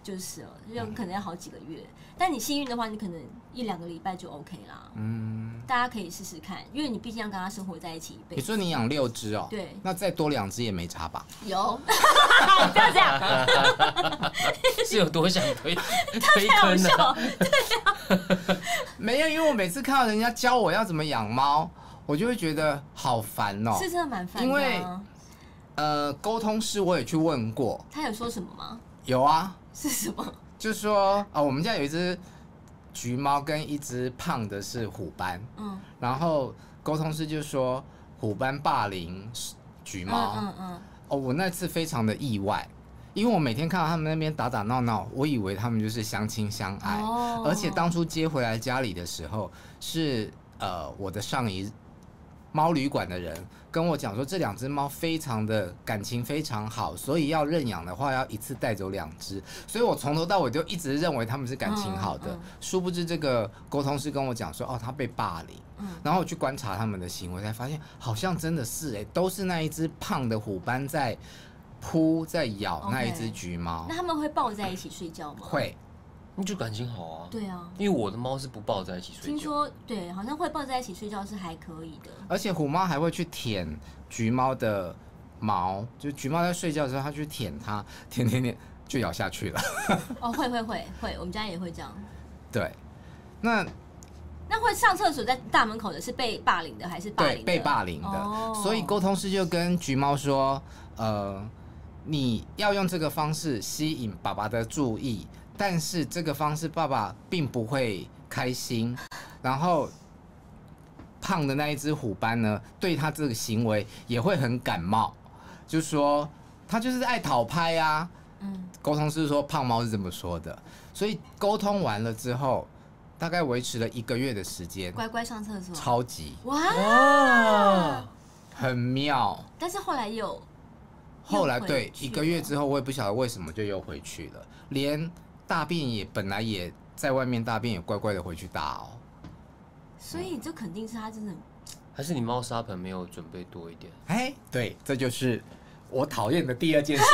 就是了，就可能要好几个月。但你幸运的话，你可能一两个礼拜就 OK 啦。嗯，大家可以试试看，因为你毕竟要跟它生活在一起一辈子。 你说你养六只哦？ 对， 那再多两只也没差吧？ 有，不要这样， 是有多想推推坑呢？ 对啊， 没有，因为我每次看到人家教我要怎么养猫，我就会觉得好烦哦。 是真的蛮烦的。 因为呃，沟通师我也去问过， 他有说什么吗？ 有啊。 是什么？ 就说啊、哦，我们家有一只橘猫跟一只胖的是虎斑，嗯，然后沟通师就说虎斑霸凌橘猫，嗯 嗯, 嗯哦，我那次非常的意外，因为我每天看到他们那边打打闹闹，我以为他们就是相亲相爱，哦，而且当初接回来家里的时候是呃我的上一猫旅馆的人跟我讲说，这两只猫非常的感情非常好，所以要认养的话要一次带走两只，所以我从头到尾就一直认为他们是感情好的，嗯嗯，殊不知这个沟通师跟我讲说，哦，他被霸凌，嗯，然后我去观察他们的行为，才发现好像真的是哎，欸，都是那一只胖的虎斑在扑在咬那一只橘猫。 那他们会抱在一起睡觉吗？ 会。 那就感情好啊。 对啊， 因为我的猫是不抱在一起睡觉。 听说对，好像会抱在一起睡觉是还可以的。 而且虎猫还会去舔橘猫的毛，就橘猫在睡觉的时候，它去舔它，舔舔舔就咬下去了。 哦，会会会会，我们家也会这样。 对，那那会上厕所在大门口的是被霸凌的还是霸凌的？ 对，被霸凌的。哦，所以沟通师就跟橘猫说，呃，你要用这个方式吸引爸爸的注意。但是这个方式爸爸并不会开心，然后胖的那一只虎斑呢，对他这个行为也会很感冒，就说他就是爱讨拍啊。嗯，沟通师说胖猫是这么说的，所以沟通完了之后，大概维持了一个月的时间， 乖乖上厕所， 超级哇， 很妙。 但是后来又后来对一个月之后，我也不晓得为什么就又回去了，连大便也本来也在外面大便，也乖乖的回去大哦。 所以这肯定是他真的， 还是你猫砂盆没有准备多一点？ 哎，对，这就是我讨厌的第二件事。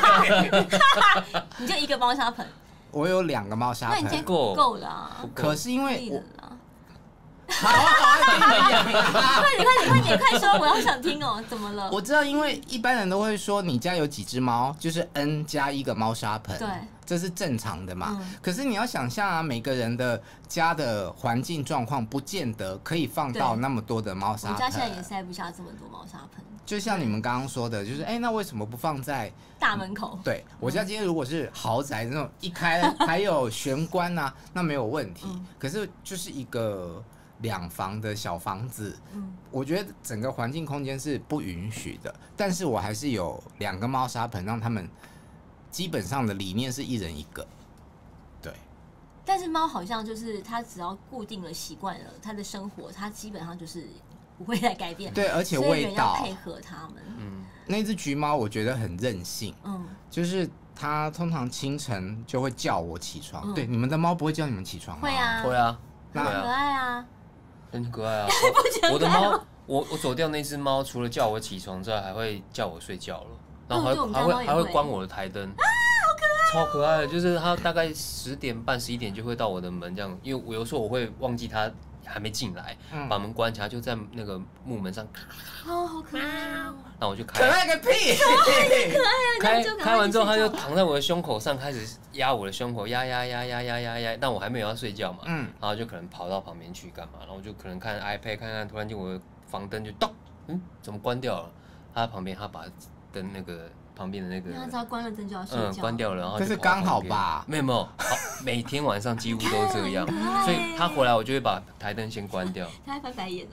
你就一个猫砂盆？ 我有两个猫砂盆， 那你够够了啊。 可是因为我好啊好啊，快点快点快点快说，我好想听哦，怎么了？ 我知道，因为一般人都会说你家有几只猫，就是 N 加一个猫砂盆， 对， 这是正常的嘛。嗯，可是你要想象啊，每个人的家的环境状况不见得可以放到那么多的猫砂盆。 我家现在也塞不下这么多猫砂盆。 就像你们刚刚说的，就是哎，那为什么不放在大门口？ 对，我家今天如果是豪宅那种一开还有玄关啊，那没有问题。嗯，可是就是一个两房的小房子，嗯，我觉得整个环境空间是不允许的。但是我还是有两个猫砂盆，让他们基本上的理念是一人一个。对。 但是猫好像就是它只要固定了习惯了它的生活，它基本上就是不会再改变。 对，而且味道要配合它们。 嗯，那只橘猫我觉得很任性。嗯，就是它通常清晨就会叫我起床。嗯，对，你们的猫不会叫你们起床吗？ 会啊， 会啊， 很可爱啊。 很可爱啊！我的猫，我我走掉那只猫，除了叫我起床之外，还会叫我睡觉了，然后还、哦、还会还会关我的台灯， 啊，好可爱、哦， 超可爱的。就是它大概十点半、十一点就会到我的门这样，因为我有时候我会忘记它还没进来，嗯、把门关起来，就在那个木门上， 哦，好可爱哦。 那我就开， 可爱个屁！ 很可爱啊！ 开开完之后，它就躺在我的胸口上，开始压我的胸口，压压压压压压压。但我还没有要睡觉嘛，嗯，然后就可能跑到旁边去干嘛，然后我就可能看 iPad 看看，突然间我的房灯就咚，嗯，怎么关掉了？它旁边，它把灯那个旁边的那个， 他知道关了灯就要睡觉， 嗯，关掉了，然后这是刚好吧？ 没有没有，好，每天晚上几乎都这样，所以他回来我就会把台灯先关掉。 他还翻白眼。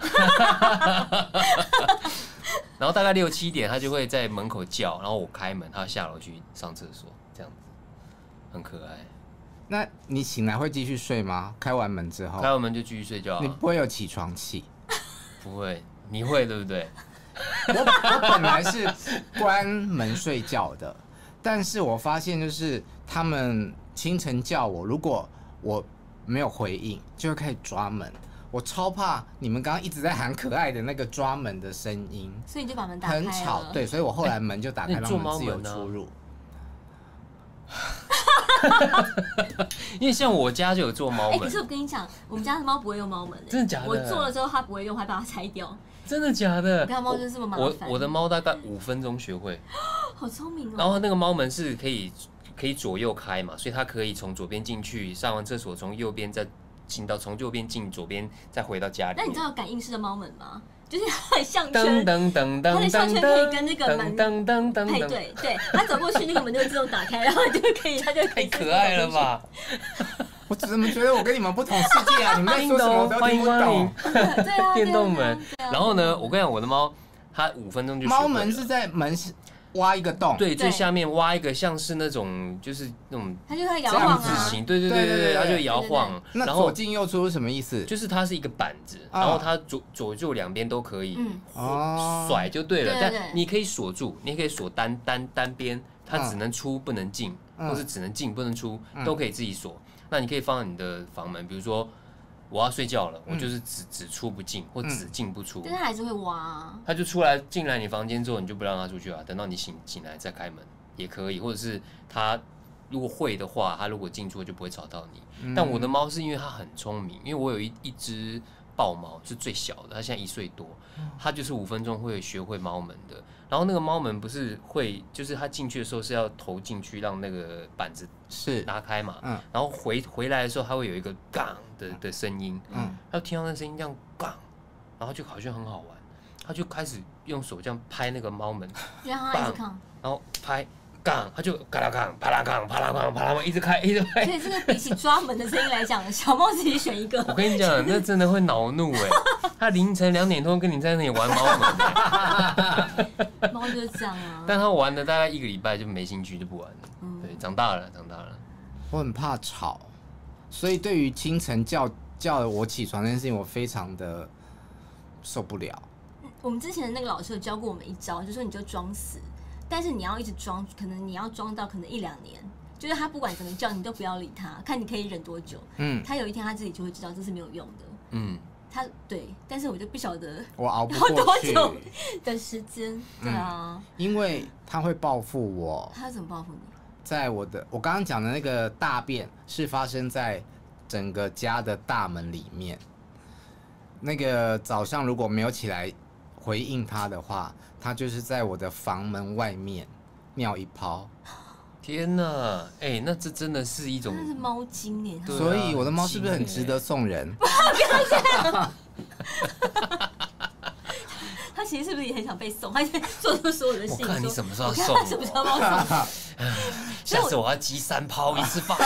然后大概六七点，他就会在门口叫，然后我开门，他下楼去上厕所，这样子，很可爱。 那你醒来会继续睡吗？开完门之后？ 开完门就继续睡觉、啊。 你不会有起床气？ 不会，你会对不对？ 我我本来是关门睡觉的，但是我发现就是他们清晨叫我，如果我没有回应，就会开始抓门。我超怕你们刚刚一直在喊可爱的那个抓门的声音， 所以你就把门打开了。 很吵，对，所以我后来门就打开，让他们自由出入。 因为像我家就有做猫门。哎， 可是我跟你讲，我们家的猫不会用猫门。 真的假的？ 我做了之后它不会用，还把它拆掉。 真的假的？ 我家猫就是这么麻烦。 我我的猫大概五分钟学会。 好聪明哦。 然后那个猫门是可以可以左右开嘛，所以它可以从左边进去，上完厕所从右边再进到，从右边进左边再回到家里。 那你知道有感应式的猫门吗？就是它的项圈，它的项圈可以跟那个门配对，对，它走过去那个门就会自动打开，然后你就可以，它就可以。 太可爱了吧！ 我怎么觉得我跟你们不同世界啊？你们在说什么我都听不懂。 对啊， 电动门。然后呢，我跟你讲，我的猫它五分钟就学会了。 猫门是在门挖一个洞， 对，最下面挖一个像是那种就是那种它就会摇晃啊， 对对对对对，它就摇晃。 那左进右出是什么意思？ 就是它是一个板子，然后它左左右两边都可以甩就对了，但你可以锁住，你可以锁单单单边，它只能出不能进，或是只能进不能出，都可以自己锁。那你可以放在你的房门，比如说我要睡觉了，我就是只只出不进，或只进不出。 但是还是会挖啊。 他就出来进来你房间之后，你就不让他出去啊，等到你醒醒来再开门也可以，或者是他如果会的话，他如果进出就不会吵到你。嗯、但我的猫是因为它很聪明，因为我有一一只豹猫是最小的，它现在一岁多，它就是五分钟会学会猫门的。然后那个猫门不是会，就是它进去的时候是要投进去，让那个板子是拉开嘛，嗯，然后回回来的时候，它会有一个“杠”的的声音，嗯，它听到那声音这样“杠”，然后就好像很好玩，它就开始用手这样拍那个猫门， 让它一直看， 然后拍。杠，他就嘎啦杠，啪啦杠，啪啦杠，啪啦杠，一直开，一直开。 所以这个比起抓门的声音来讲，小猫自己选一个。 我跟你讲，那真的会恼怒哎！他凌晨两点多跟你在那里玩猫门，猫就是这样啊。 但他玩了大概一个礼拜就没兴趣，就不玩了。嗯、对，长大了，长大了。 我很怕吵，所以对于清晨叫叫我起床这件事情，我非常的受不了。 我们之前的那个老师有教过我们一招，就说你就装死。但是你要一直装，可能你要装到可能一两年，就是他不管怎么叫，你都不要理他，看你可以忍多久。嗯，他有一天他自己就会知道这是没有用的。嗯，他对，但是我就不晓得我熬不过去多久的时间。对啊、嗯， 因为他会报复我。 他怎么报复你？ 在我的我刚刚讲的那个大便是发生在整个家的大门里面。那个早上如果没有起来回应他的话，他就是在我的房门外面尿一泡。 天哪，哎、欸，那这真的是一种， 那是猫精哎。 所以我的猫是不是很值得送人？ 不要这样。他其实是不是也很想被送？他做出所有的事情。 我看你什么时候送我？ 什么时候猫送？ 下次我要集三泡一次放。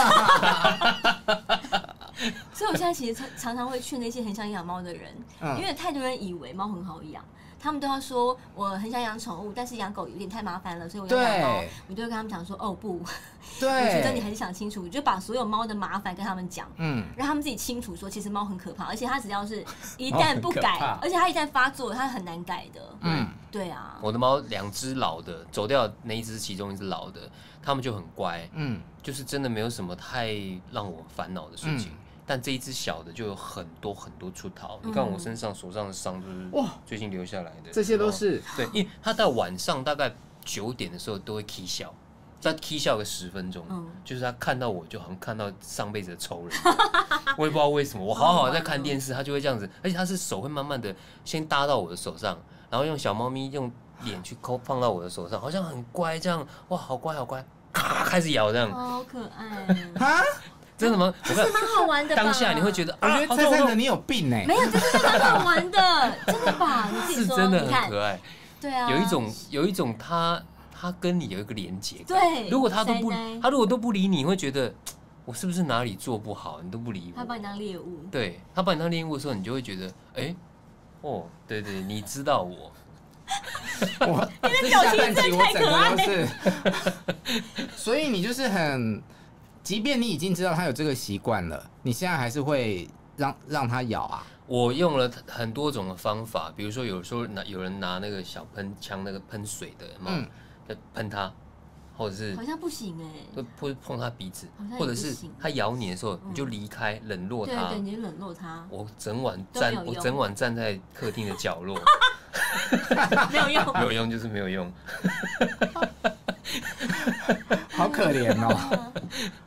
所以我现在其实常常会劝那些很想养猫的人，嗯、因为太多人以为猫很好养。他们都要说我很想养宠物，但是养狗有点太麻烦了，所以我要养猫。我就会跟他们讲说，哦不，对，我觉得你很想清楚，就把所有猫的麻烦跟他们讲，嗯，让他们自己清楚说，其实猫很可怕，而且它只要是一旦不改，而且它一旦发作，它很难改的。嗯，对啊。 我的猫两只老的走掉，那一只其中一只老的，它们就很乖，嗯，就是真的没有什么太让我烦恼的事情。嗯，但这一只小的就有很多很多出逃，嗯、你看我身上手上的伤就是哇，最近留下来的， 这些都是对，因为它到晚上大概九点的时候都会起笑，再起笑个十分钟，嗯、就是它看到我就好像看到上辈子的仇人，我也不知道为什么，我好好在看电视，它就会这样子，而且它是手会慢慢的先搭到我的手上，然后用小猫咪用脸去抠放到我的手上，好像很乖这样，哇，好乖好乖，咔开始咬这样， 好可爱啊！ 真的吗？ 这是蛮好玩的吧。 当下你会觉得， 我觉得菜菜的你有病哎、欸。 没有，这是蛮好玩的，真的吧？你自己说， 是真的很可爱。 对啊， 有一种有一种他他跟你有一个连结。 对。 如果他都不他如果都不理你，会觉得我是不是哪里做不好？你都不理我。 他把你当猎物。 对，他把你当猎物的时候，你就会觉得，哎、欸，哦，对对，你知道我。 我你的表情真的太可爱了。 所以你就是很。即便你已经知道他有这个习惯了，你现在还是会让让他咬啊？ 我用了很多种的方法，比如说有时候拿有人拿那个小喷枪，那个喷水的，嗯，就喷他，或者是好像不行哎、 欸，会碰他鼻子，或者是他咬你的时候，你就离开，嗯、冷落他， 对对，你就冷落他。 我整晚站，我整晚站在客厅的角落， 没有用， 没有用就是没有用， 好可怜哦。 对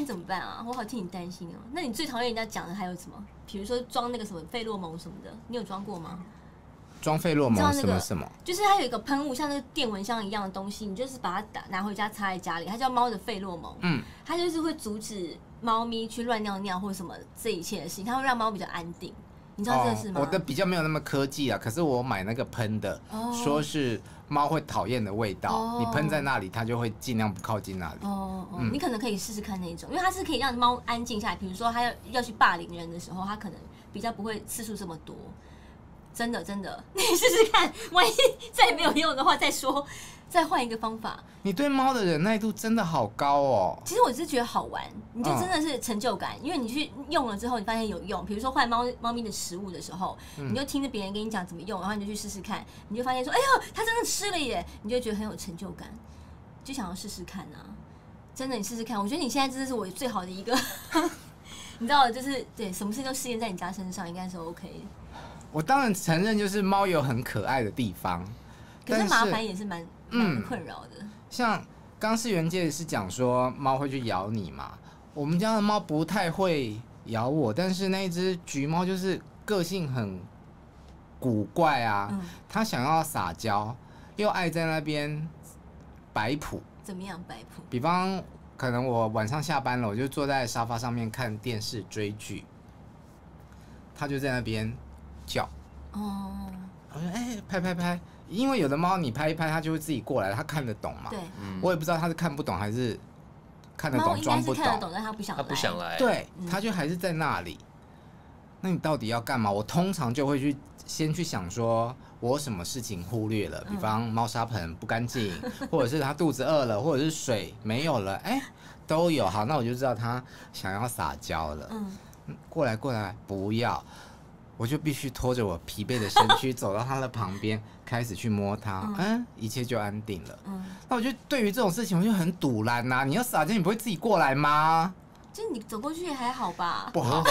你怎么办啊？我好替你担心哦。那你最讨厌人家讲的还有什么？比如说装那个什么费洛蒙什么的，你有装过吗？ 装费洛蒙什么什么？ 就是它有一个喷雾，像那个电蚊香一样的东西，你就是把它打拿回家插在家里，它叫猫的费洛蒙。嗯，它就是会阻止猫咪去乱尿尿或什么这一切的事情，它会让猫比较安定。你知道这个是吗？ 哦、我的比较没有那么科技啊，可是我买那个喷的，哦、说是猫会讨厌的味道，哦、你喷在那里，它就会尽量不靠近那里。 哦哦，嗯、你可能可以试试看那一种，因为它是可以让猫安静下来。比如说它要要去霸凌人的时候，它可能比较不会次数这么多。真的真的，你试试看，万一再没有用的话再说，再换一个方法。 你对猫的忍耐度真的好高哦。 其实我是觉得好玩，你就真的是成就感，嗯、因为你去用了之后，你发现有用。比如说换猫猫咪的食物的时候，嗯、你就听着别人跟你讲怎么用，然后你就去试试看，你就发现说，哎呦，它真的吃了耶，你就觉得很有成就感，就想要试试看啊。真的，你试试看，我觉得你现在真的是我最好的一个，你知道，就是对什么事都试验在你家身上，应该是 OK 的。 我当然承认，就是猫有很可爱的地方， 可是麻烦也是蛮蛮困扰的。 像刚是原介是讲说猫会去咬你嘛，我们家的猫不太会咬我，但是那一只橘猫就是个性很古怪啊，嗯、它想要撒娇，又爱在那边摆谱。 怎么样摆谱？ 比方可能我晚上下班了，我就坐在沙发上面看电视追剧，它就在那边叫，哦，我说哎、欸，拍拍拍，因为有的猫你拍一拍，它就会自己过来，它看得懂嘛。 对， 嗯、我也不知道它是看不懂还是看得懂装不懂。 猫应该是看得懂，但它不想来。 它不想来。 对，它就还是在那里。那你到底要干嘛？我通常就会去先去想说，我有什么事情忽略了，比方猫砂盆不干净，或者是它肚子饿了，或者是水没有了，哎、欸，都有。好，那我就知道它想要撒娇了。嗯，过来过来，不要。我就必须拖着我疲惫的身躯走到他的旁边，开始去摸他，嗯，嗯，一切就安定了。嗯，那我就对于这种事情，我就很堵拦呐。你要撒娇，你不会自己过来吗？ 就你走过去还好吧？ 不好。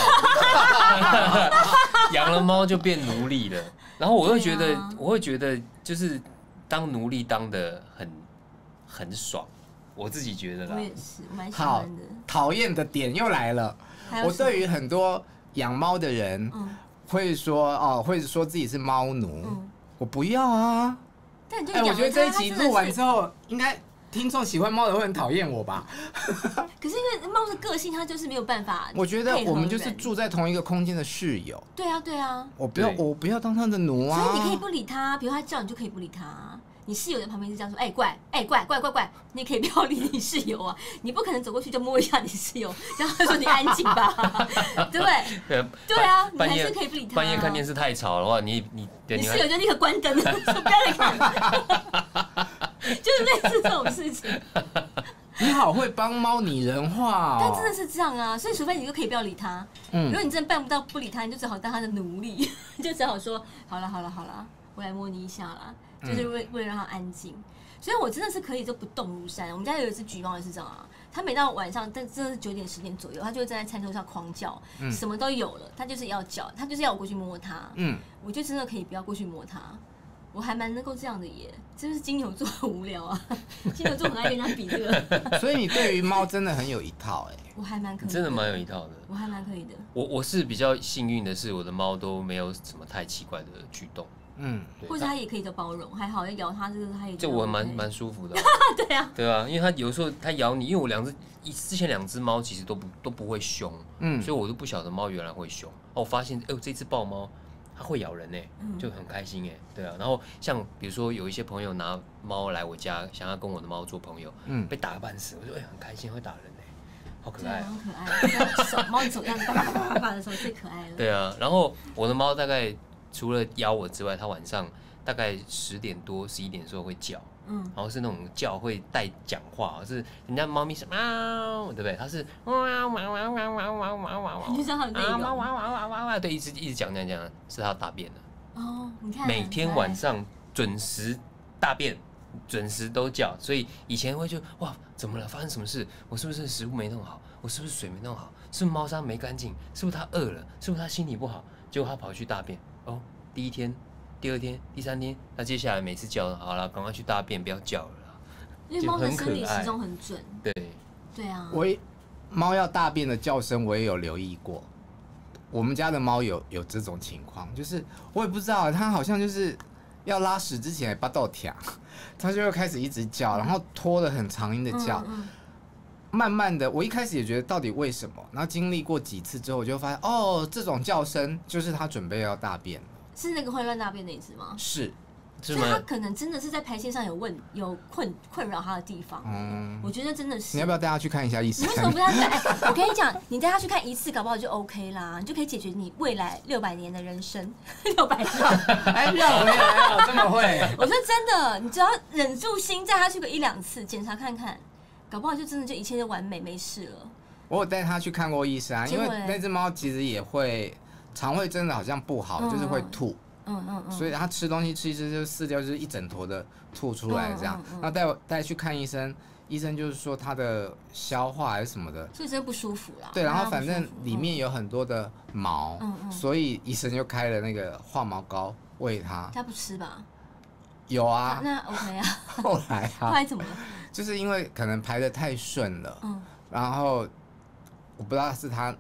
养了猫就变奴隶了，然后我会觉得，啊、我会觉得就是当奴隶当得很很爽，我自己觉得啦。 我也是，我蛮喜欢的。 讨厌的点又来了，我对于很多养猫的人。嗯，会说哦，会说自己是猫奴，嗯、我不要啊！ 但你就哎、欸，我觉得这一集录完之后，应该听众喜欢猫的会很讨厌我吧？ 可是因为猫的个性，它就是没有办法。 我觉得我们就是住在同一个空间的室友。 对啊，对啊。 我不要，我不要当他的奴啊！ 所以你可以不理他，比如他叫你就可以不理他。你室友在旁边是这样说：“哎、欸，怪，哎、欸，怪，怪，怪，怪，你也可以不要理你室友啊！你不可能走过去就摸一下你室友，然后说你安静吧，对不对？对对啊，你还是可以不理他、啊。 半夜看电视太吵的话，你你你室友就立刻关灯，说不要再看，就是类似这种事情。 你好会帮猫拟人化哦！ 但真的是这样啊，所以除非你就可以不要理他。嗯，如果你真的办不到不理他，你就只好当他的奴隶，就只好说好了好了好了，我来摸你一下啦。”就是为为了让它安静，所以我真的是可以就不动如山。我们家有一只橘猫也是这样啊，它每到晚上，但真的是九点十点左右，它就会站在餐桌上狂叫，嗯、什么都有了，它就是要叫，它就是要我过去摸它。嗯，我就真的可以不要过去摸它，我还蛮能够这样的耶。这就是金牛座很无聊啊，金牛座很爱跟人家比这个。 所以你对于猫真的很有一套哎， 我还蛮可以的， 真的蛮有一套的， 我还蛮可以的。 我我是比较幸运的是，我的猫都没有什么太奇怪的举动。嗯， 或者它也可以都包容，还好要咬它，这个它也就我蛮蛮舒服的、啊。 对啊， 对啊，因为它有时候它咬你，因为我两只之前两只猫其实都不都不会凶，嗯，所以我都不晓得猫原来会凶。哦，我发现哎、欸，这只豹猫它会咬人哎、欸，就很开心哎、欸，对啊。然后像比如说有一些朋友拿猫来我家，想要跟我的猫做朋友，嗯，被打个半死，我就哎、欸、很开心，会打人哎、欸，好可爱、啊， 好可爱。手猫手这样叭叭叭叭的时候最可爱了。 对啊，然后我的猫大概。除了咬我之外，它晚上大概十点多、十一点的时候会叫，嗯，然后是那种叫会带讲话，是人家猫咪是喵，对不对？它是哇哇哇哇哇哇哇哇哇， 你就像很内容， 哇哇哇哇哇哇，对，一直一直讲讲讲，是它大便了。 哦，你看， 每天晚上准时大便，准时都叫，所以以前会就哇，怎么了？发生什么事？我是不是食物没弄好？我是不是水没弄好？是不是猫砂没干净？是不是它饿了？是不是它心情不好？结果它跑去大便。哦，第一天、第二天、第三天，那接下来每次叫好了，赶快去大便，不要叫了啦。 因为猫的生理时钟很准。 对。 对啊。 我猫要大便的叫声我也有留意过，我们家的猫有有这种情况，就是我也不知道，它好像就是要拉屎之前巴豆跳，它就会开始一直叫，然后拖得很长音的叫。嗯嗯，慢慢的，我一开始也觉得到底为什么，然后经历过几次之后，我就发现哦，这种叫声就是它准备要大便了。 是那个会乱大便的一只吗？ 是。 所以他可能真的是在排泄上有问有困困扰他的地方，嗯，我觉得真的是。 你要不要带他去看一下医生？ 你为什么不带他去？哎，我跟你讲，你带他去看一次，搞不好就 OK 啦，你就可以解决你未来六百年的人生。六百年， 哎，绕回来了，这么会？ 我说真的，你只要忍住心，带他去个一两次检查看看，搞不好就真的就一切就完美没事了。 我有带他去看过医生啊，因为那只猫其实也会肠胃真的好像不好，嗯、就是会吐。嗯嗯嗯，所以他吃东西吃一吃就饲掉，就是一整坨的吐出来这样。嗯嗯嗯、然后带带去看医生，医生就是说他的消化还是什么的， 所以真的不舒服啦。 对，然后反正里面有很多的毛，嗯嗯、所以医生就开了那个化毛膏喂他。 他不吃吧？ 有啊， 那 OK 啊。 后来啊， 后来怎么了？ 就是因为可能排得太顺了，嗯，然后我不知道是他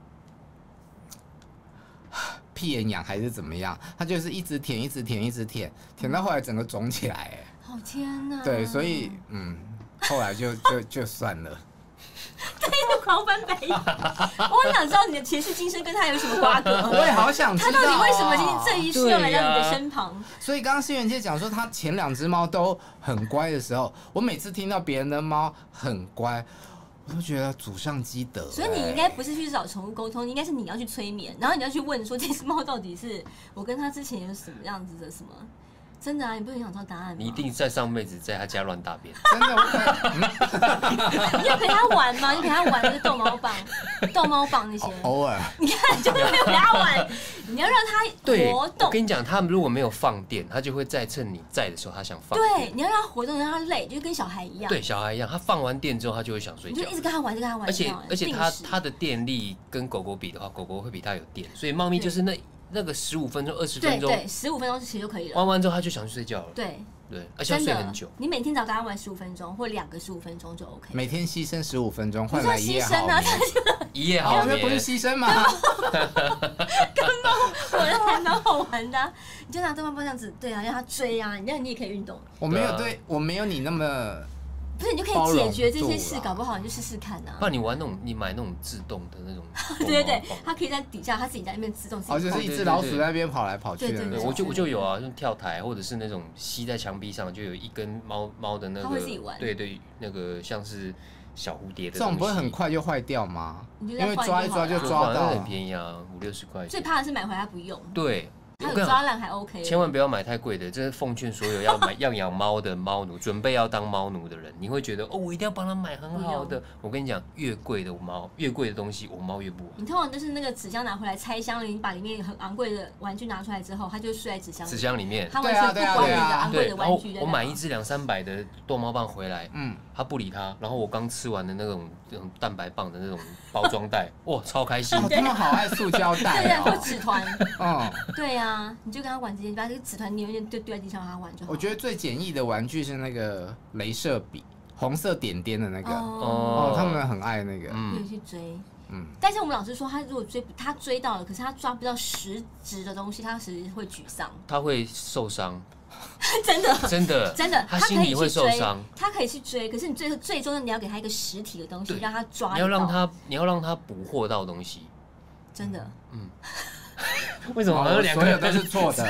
屁眼痒还是怎么样，他就是一直舔，一直舔，一直舔，舔到后来整个肿起来，哎， 好天哪！ 对，所以嗯，后来就就就算了。 对，就狂翻白眼。我很想知道你的前世今生跟他有什么瓜葛。 我也好想知道、啊， 他到底为什么今天这一世要来到你的身旁？ 啊、所以刚刚新媛姐讲说，她前两只猫都很乖的时候，我每次听到别人的猫很乖，我都觉得祖上积德、欸。 所以你应该不是去找宠物沟通，应该是你要去催眠，然后你要去问说，这只猫到底是我跟它之前有什么样子的什么？真的啊，你不是想知道答案吗？ 你一定在上辈子在他家乱大便。 真的，我你有陪他玩吗？你陪他玩那个逗猫棒、逗猫棒那些？ 偶尔。 你看，就是没有陪他玩，你要让他活动。 我跟你讲，他如果没有放电，他就会在趁你在的时候，他想放电。对，你要让他活动，让他累，就跟小孩一样。 对，小孩一样，他放完电之后，他就会想睡觉。 你就一直跟他玩，就跟他玩。 而且而且他他的电力跟狗狗比的话，狗狗会比他有电，所以猫咪就是那。那个十五分钟、二十分钟， 对，十五分钟其实就可以了。 玩完之后他就想去睡觉了。 对对，而且要睡很久。 你每天早跟他玩十五分钟，或两个十五分钟就 OK。 每天牺牲十五分钟换来一夜好眠。 一夜好眠， 那不是牺牲吗？ 跟猫玩还蛮好玩的、啊，你就拿逗猫棒这样子，对啊，让他追啊，你这样你也可以运动。 我没有对，我没有你那么。 不是，你就可以解决这些事，搞不好你就试试看啊。 不然你玩那种，你买那种自动的那种。 对对对，它可以在底下，它自己在那边自动自己。 哦，就是一只老鼠在那边跑来跑去的。 对对对， 我就我就有啊，用跳台或者是那种吸在墙壁上，就有一根猫猫的那个。 它会自己玩。 对对，那个像是小蝴蝶的。 这种不会很快就坏掉吗？因为抓一抓就抓到。 很便宜啊，五六十块。 最怕的是买回来不用。 对。 它有抓烂还 OK， 千万不要买太贵的。这是奉劝所有要买要养猫的猫奴，准备要当猫奴的人，你会觉得哦，我一定要帮他买很好的。我跟你讲，越贵的猫，越贵的东西，我猫越不玩。 你通常都是那个纸箱拿回来拆箱了，你把里面很昂贵的玩具拿出来之后，它就睡在纸箱里。 纸箱里面， 它完全不管你的昂贵的玩具。 我买一支两三百的逗猫棒回来，嗯，它不理它。然后我刚吃完的那种那种蛋白棒的那种包装袋，哇，超开心。 他们好爱塑胶袋， 对呀，或纸团，嗯，对呀，你就跟他玩这些，把这个纸团粘一粘，丢丢在地上让他玩就好。 我觉得最简易的玩具是那个镭射笔，红色点点的那个，哦，他们很爱那个， 可以去追。嗯，但是我们老师说，他如果追他追到了，可是他抓不到实质的东西，他其实会沮丧， 他会受伤。 真的， 真的， 真的， 他心里会受伤。 他可以去追，可是你最最终你要给他一个实体的东西，让他抓。 你要让他，你要让他捕获到东西。 真的，嗯。 为什么好像两个人都是错的？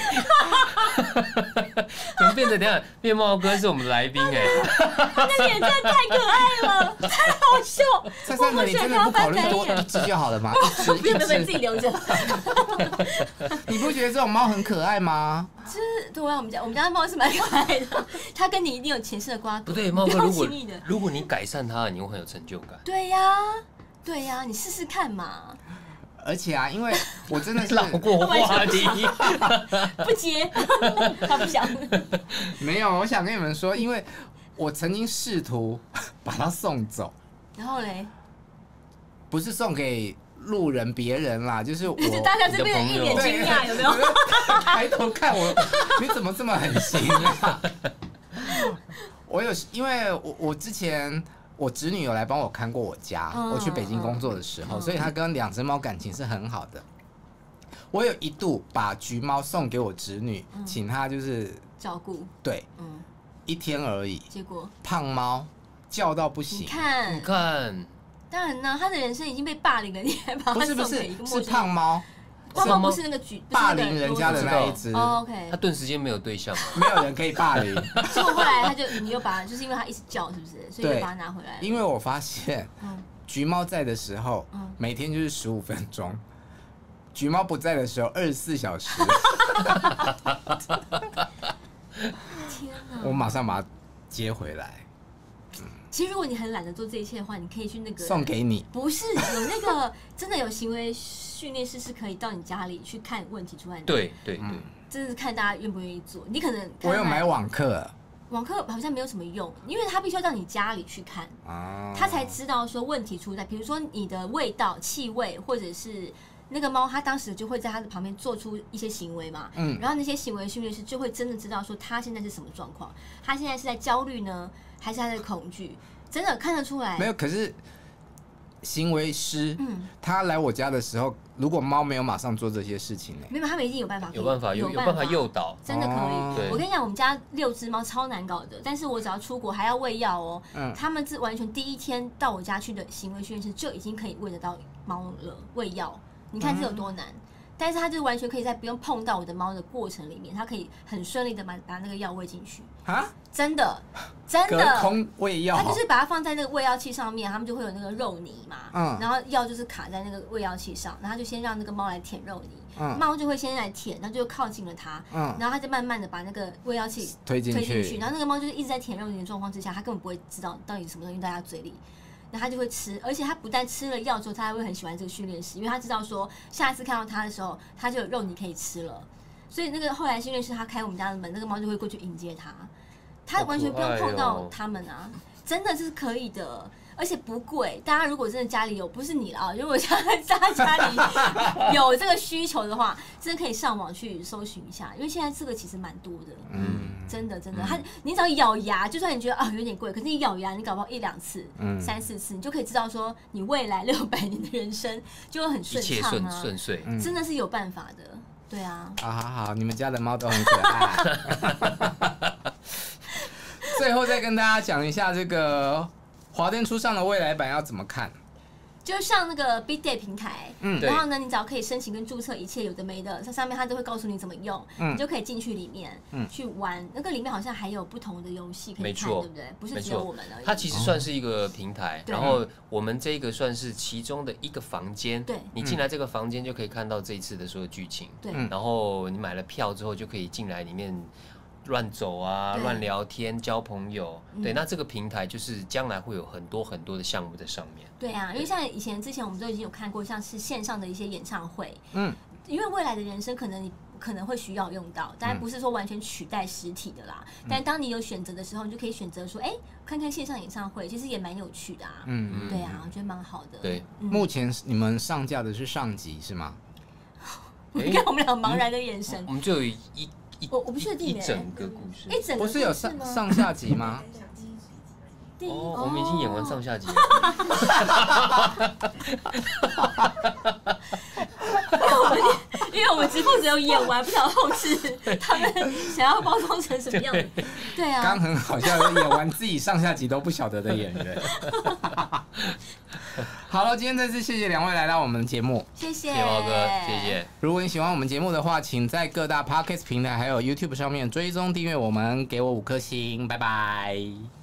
怎么变成这样？变猫哥是我们来宾哎， 那脸真的太可爱了，太好笑。 在三个你真的不考虑多一只就好了吗？ 不用不用，自己留着。 你不觉得这种猫很可爱吗？ 就是对啊，我们家我们家的猫是蛮可爱的，它跟你一定有前世的瓜葛。 不对，猫哥如果如果你改善它，你会很有成就感。 对呀，对呀，你试试看嘛。 而且啊，因为我真的是绕过话题， 不接，他不想。 没有，我想跟你们说，因为我曾经试图把它送走。 然后嘞， 不是送给路人别人啦，就是我大家这边一脸惊讶，有没有？ 抬头看我，你怎么这么狠心啊？我有，因为我我之前。 我侄女有来帮我看过我家， 嗯、 我去北京工作的时候，嗯、所以她跟两只猫感情是很好的。我有一度把橘猫送给我侄女，嗯、请她就是照顾， 对，嗯，一天而已， 结果胖猫叫到不行， 你看， 你看， 当然呢，她的人生已经被霸凌了，你还把她送给一个陌生人？ 是胖猫。 胖猫不是那个举霸凌人家的那一只、 哦、，OK， 他顿时间没有对象， 没有人可以霸凌。 结果后来他就你又把，就是因为他一直叫，是不是？所以就把它拿回来了。 因为我发现，嗯、橘猫在的时候，嗯、每天就是十五分钟；橘猫不在的时候，二十四小时。 天哪！ 我马上把它接回来。 其实如果你很懒得做这一切的话，你可以去那个送给你， 不是有那个真的有行为训练师是可以到你家里去看问题出在哪。 对对对， 真的是看大家愿不愿意做。你可能我有买网课， 网课好像没有什么用，因为他必须要到你家里去看，啊、他才知道说问题出在，比如说你的味道、气味，或者是那个猫，它当时就会在它的旁边做出一些行为嘛，嗯，然后那些行为训练师就会真的知道说它现在是什么状况，它现在是在焦虑呢？还是他在恐惧，真的看得出来。 没有，可是行为师，嗯，他来我家的时候，如果猫没有马上做这些事情呢？ 没有，他们一定有办法， 有办法，有有办法诱导， 真的可以。哦、我跟你讲，我们家六只猫超难搞的，但是我只要出国还要喂药哦，嗯，他们是完全第一天到我家去的行为训练师就已经可以喂得到猫了，喂药，你看这有多难。嗯，但是他就完全可以在不用碰到我的猫的过程里面，他可以很顺利的把把那个药喂进去啊！真的，真的， 隔空喂药， 他就是把它放在那个喂药器上面，他们就会有那个肉泥嘛，嗯，然后药就是卡在那个喂药器上，然后他就先让那个猫来舔肉泥，嗯，猫就会先来舔，然后就靠近了它，嗯，然后他就慢慢的把那个喂药器推进去， 推进去，然后那个猫就是一直在舔肉泥的状况之下，它根本不会知道到底什么东西在它嘴里。然后他就会吃，而且他不但吃了药之后，他还会很喜欢这个训练师，因为他知道说下一次看到他的时候，他就有肉泥可以吃了。所以那个后来训练师他开我们家的门，那个猫就会过去迎接他，他完全不用碰到他们啊，真的是可以的，而且不贵。大家如果真的家里有，不是你了啊，如果家家家里有这个需求的话，真的可以上网去搜寻一下，因为现在这个其实蛮多的，嗯，真的真的，他你只要咬牙，就算你觉得啊有点贵，可是你咬牙，你搞不好一两次、嗯、三四次，你就可以知道说你未来六百年的人生就会很顺畅啊， 顺遂， 真的是有办法的，对啊。 好好好，你们家的猫都很可爱。最后再跟大家讲一下这个华灯初上的未来版要怎么看。 就上那个 Big Day 平台，嗯，然后呢，你只要可以申请跟注册一切有的没的，在上面它都会告诉你怎么用，嗯，你就可以进去里面，嗯，去玩。那个里面好像还有不同的游戏可以看，对不对？不是只有我们而已。 它其实算是一个平台，然后我们这个算是其中的一个房间。对，你进来这个房间就可以看到这一次的所有剧情。对，然后你买了票之后就可以进来里面乱走啊，乱聊天，交朋友。对，那这个平台就是将来会有很多很多的项目在上面。 对啊，因为像以前之前我们都已经有看过，像是线上的一些演唱会，嗯，因为未来的人生可能你可能会需要用到，当然不是说完全取代实体的啦。嗯、但当你有选择的时候，你就可以选择说，哎、欸，看看线上演唱会，其实也蛮有趣的啊。嗯嗯，对啊，我觉得蛮好的。 对， 嗯、 目前你们上架的是上集是吗？ 你看我们俩茫然的眼神， 我们就有一。 我我不确定一整个故事， 一整个不是有上上下集吗？ 哦，我们已经演完上下集了。 因为我们直播只有演完，不晓得后置他们想要包装成什么样子。对啊， 刚很好笑，演完自己上下集都不晓得的演员。好了，今天再次谢谢两位来到我们的节目， 谢谢， 谢谢毛哥，谢谢。 如果你喜欢我们节目的话，请在各大 Podcast 平台还有 YouTube 上面追踪订阅我们，给我五颗星，拜拜。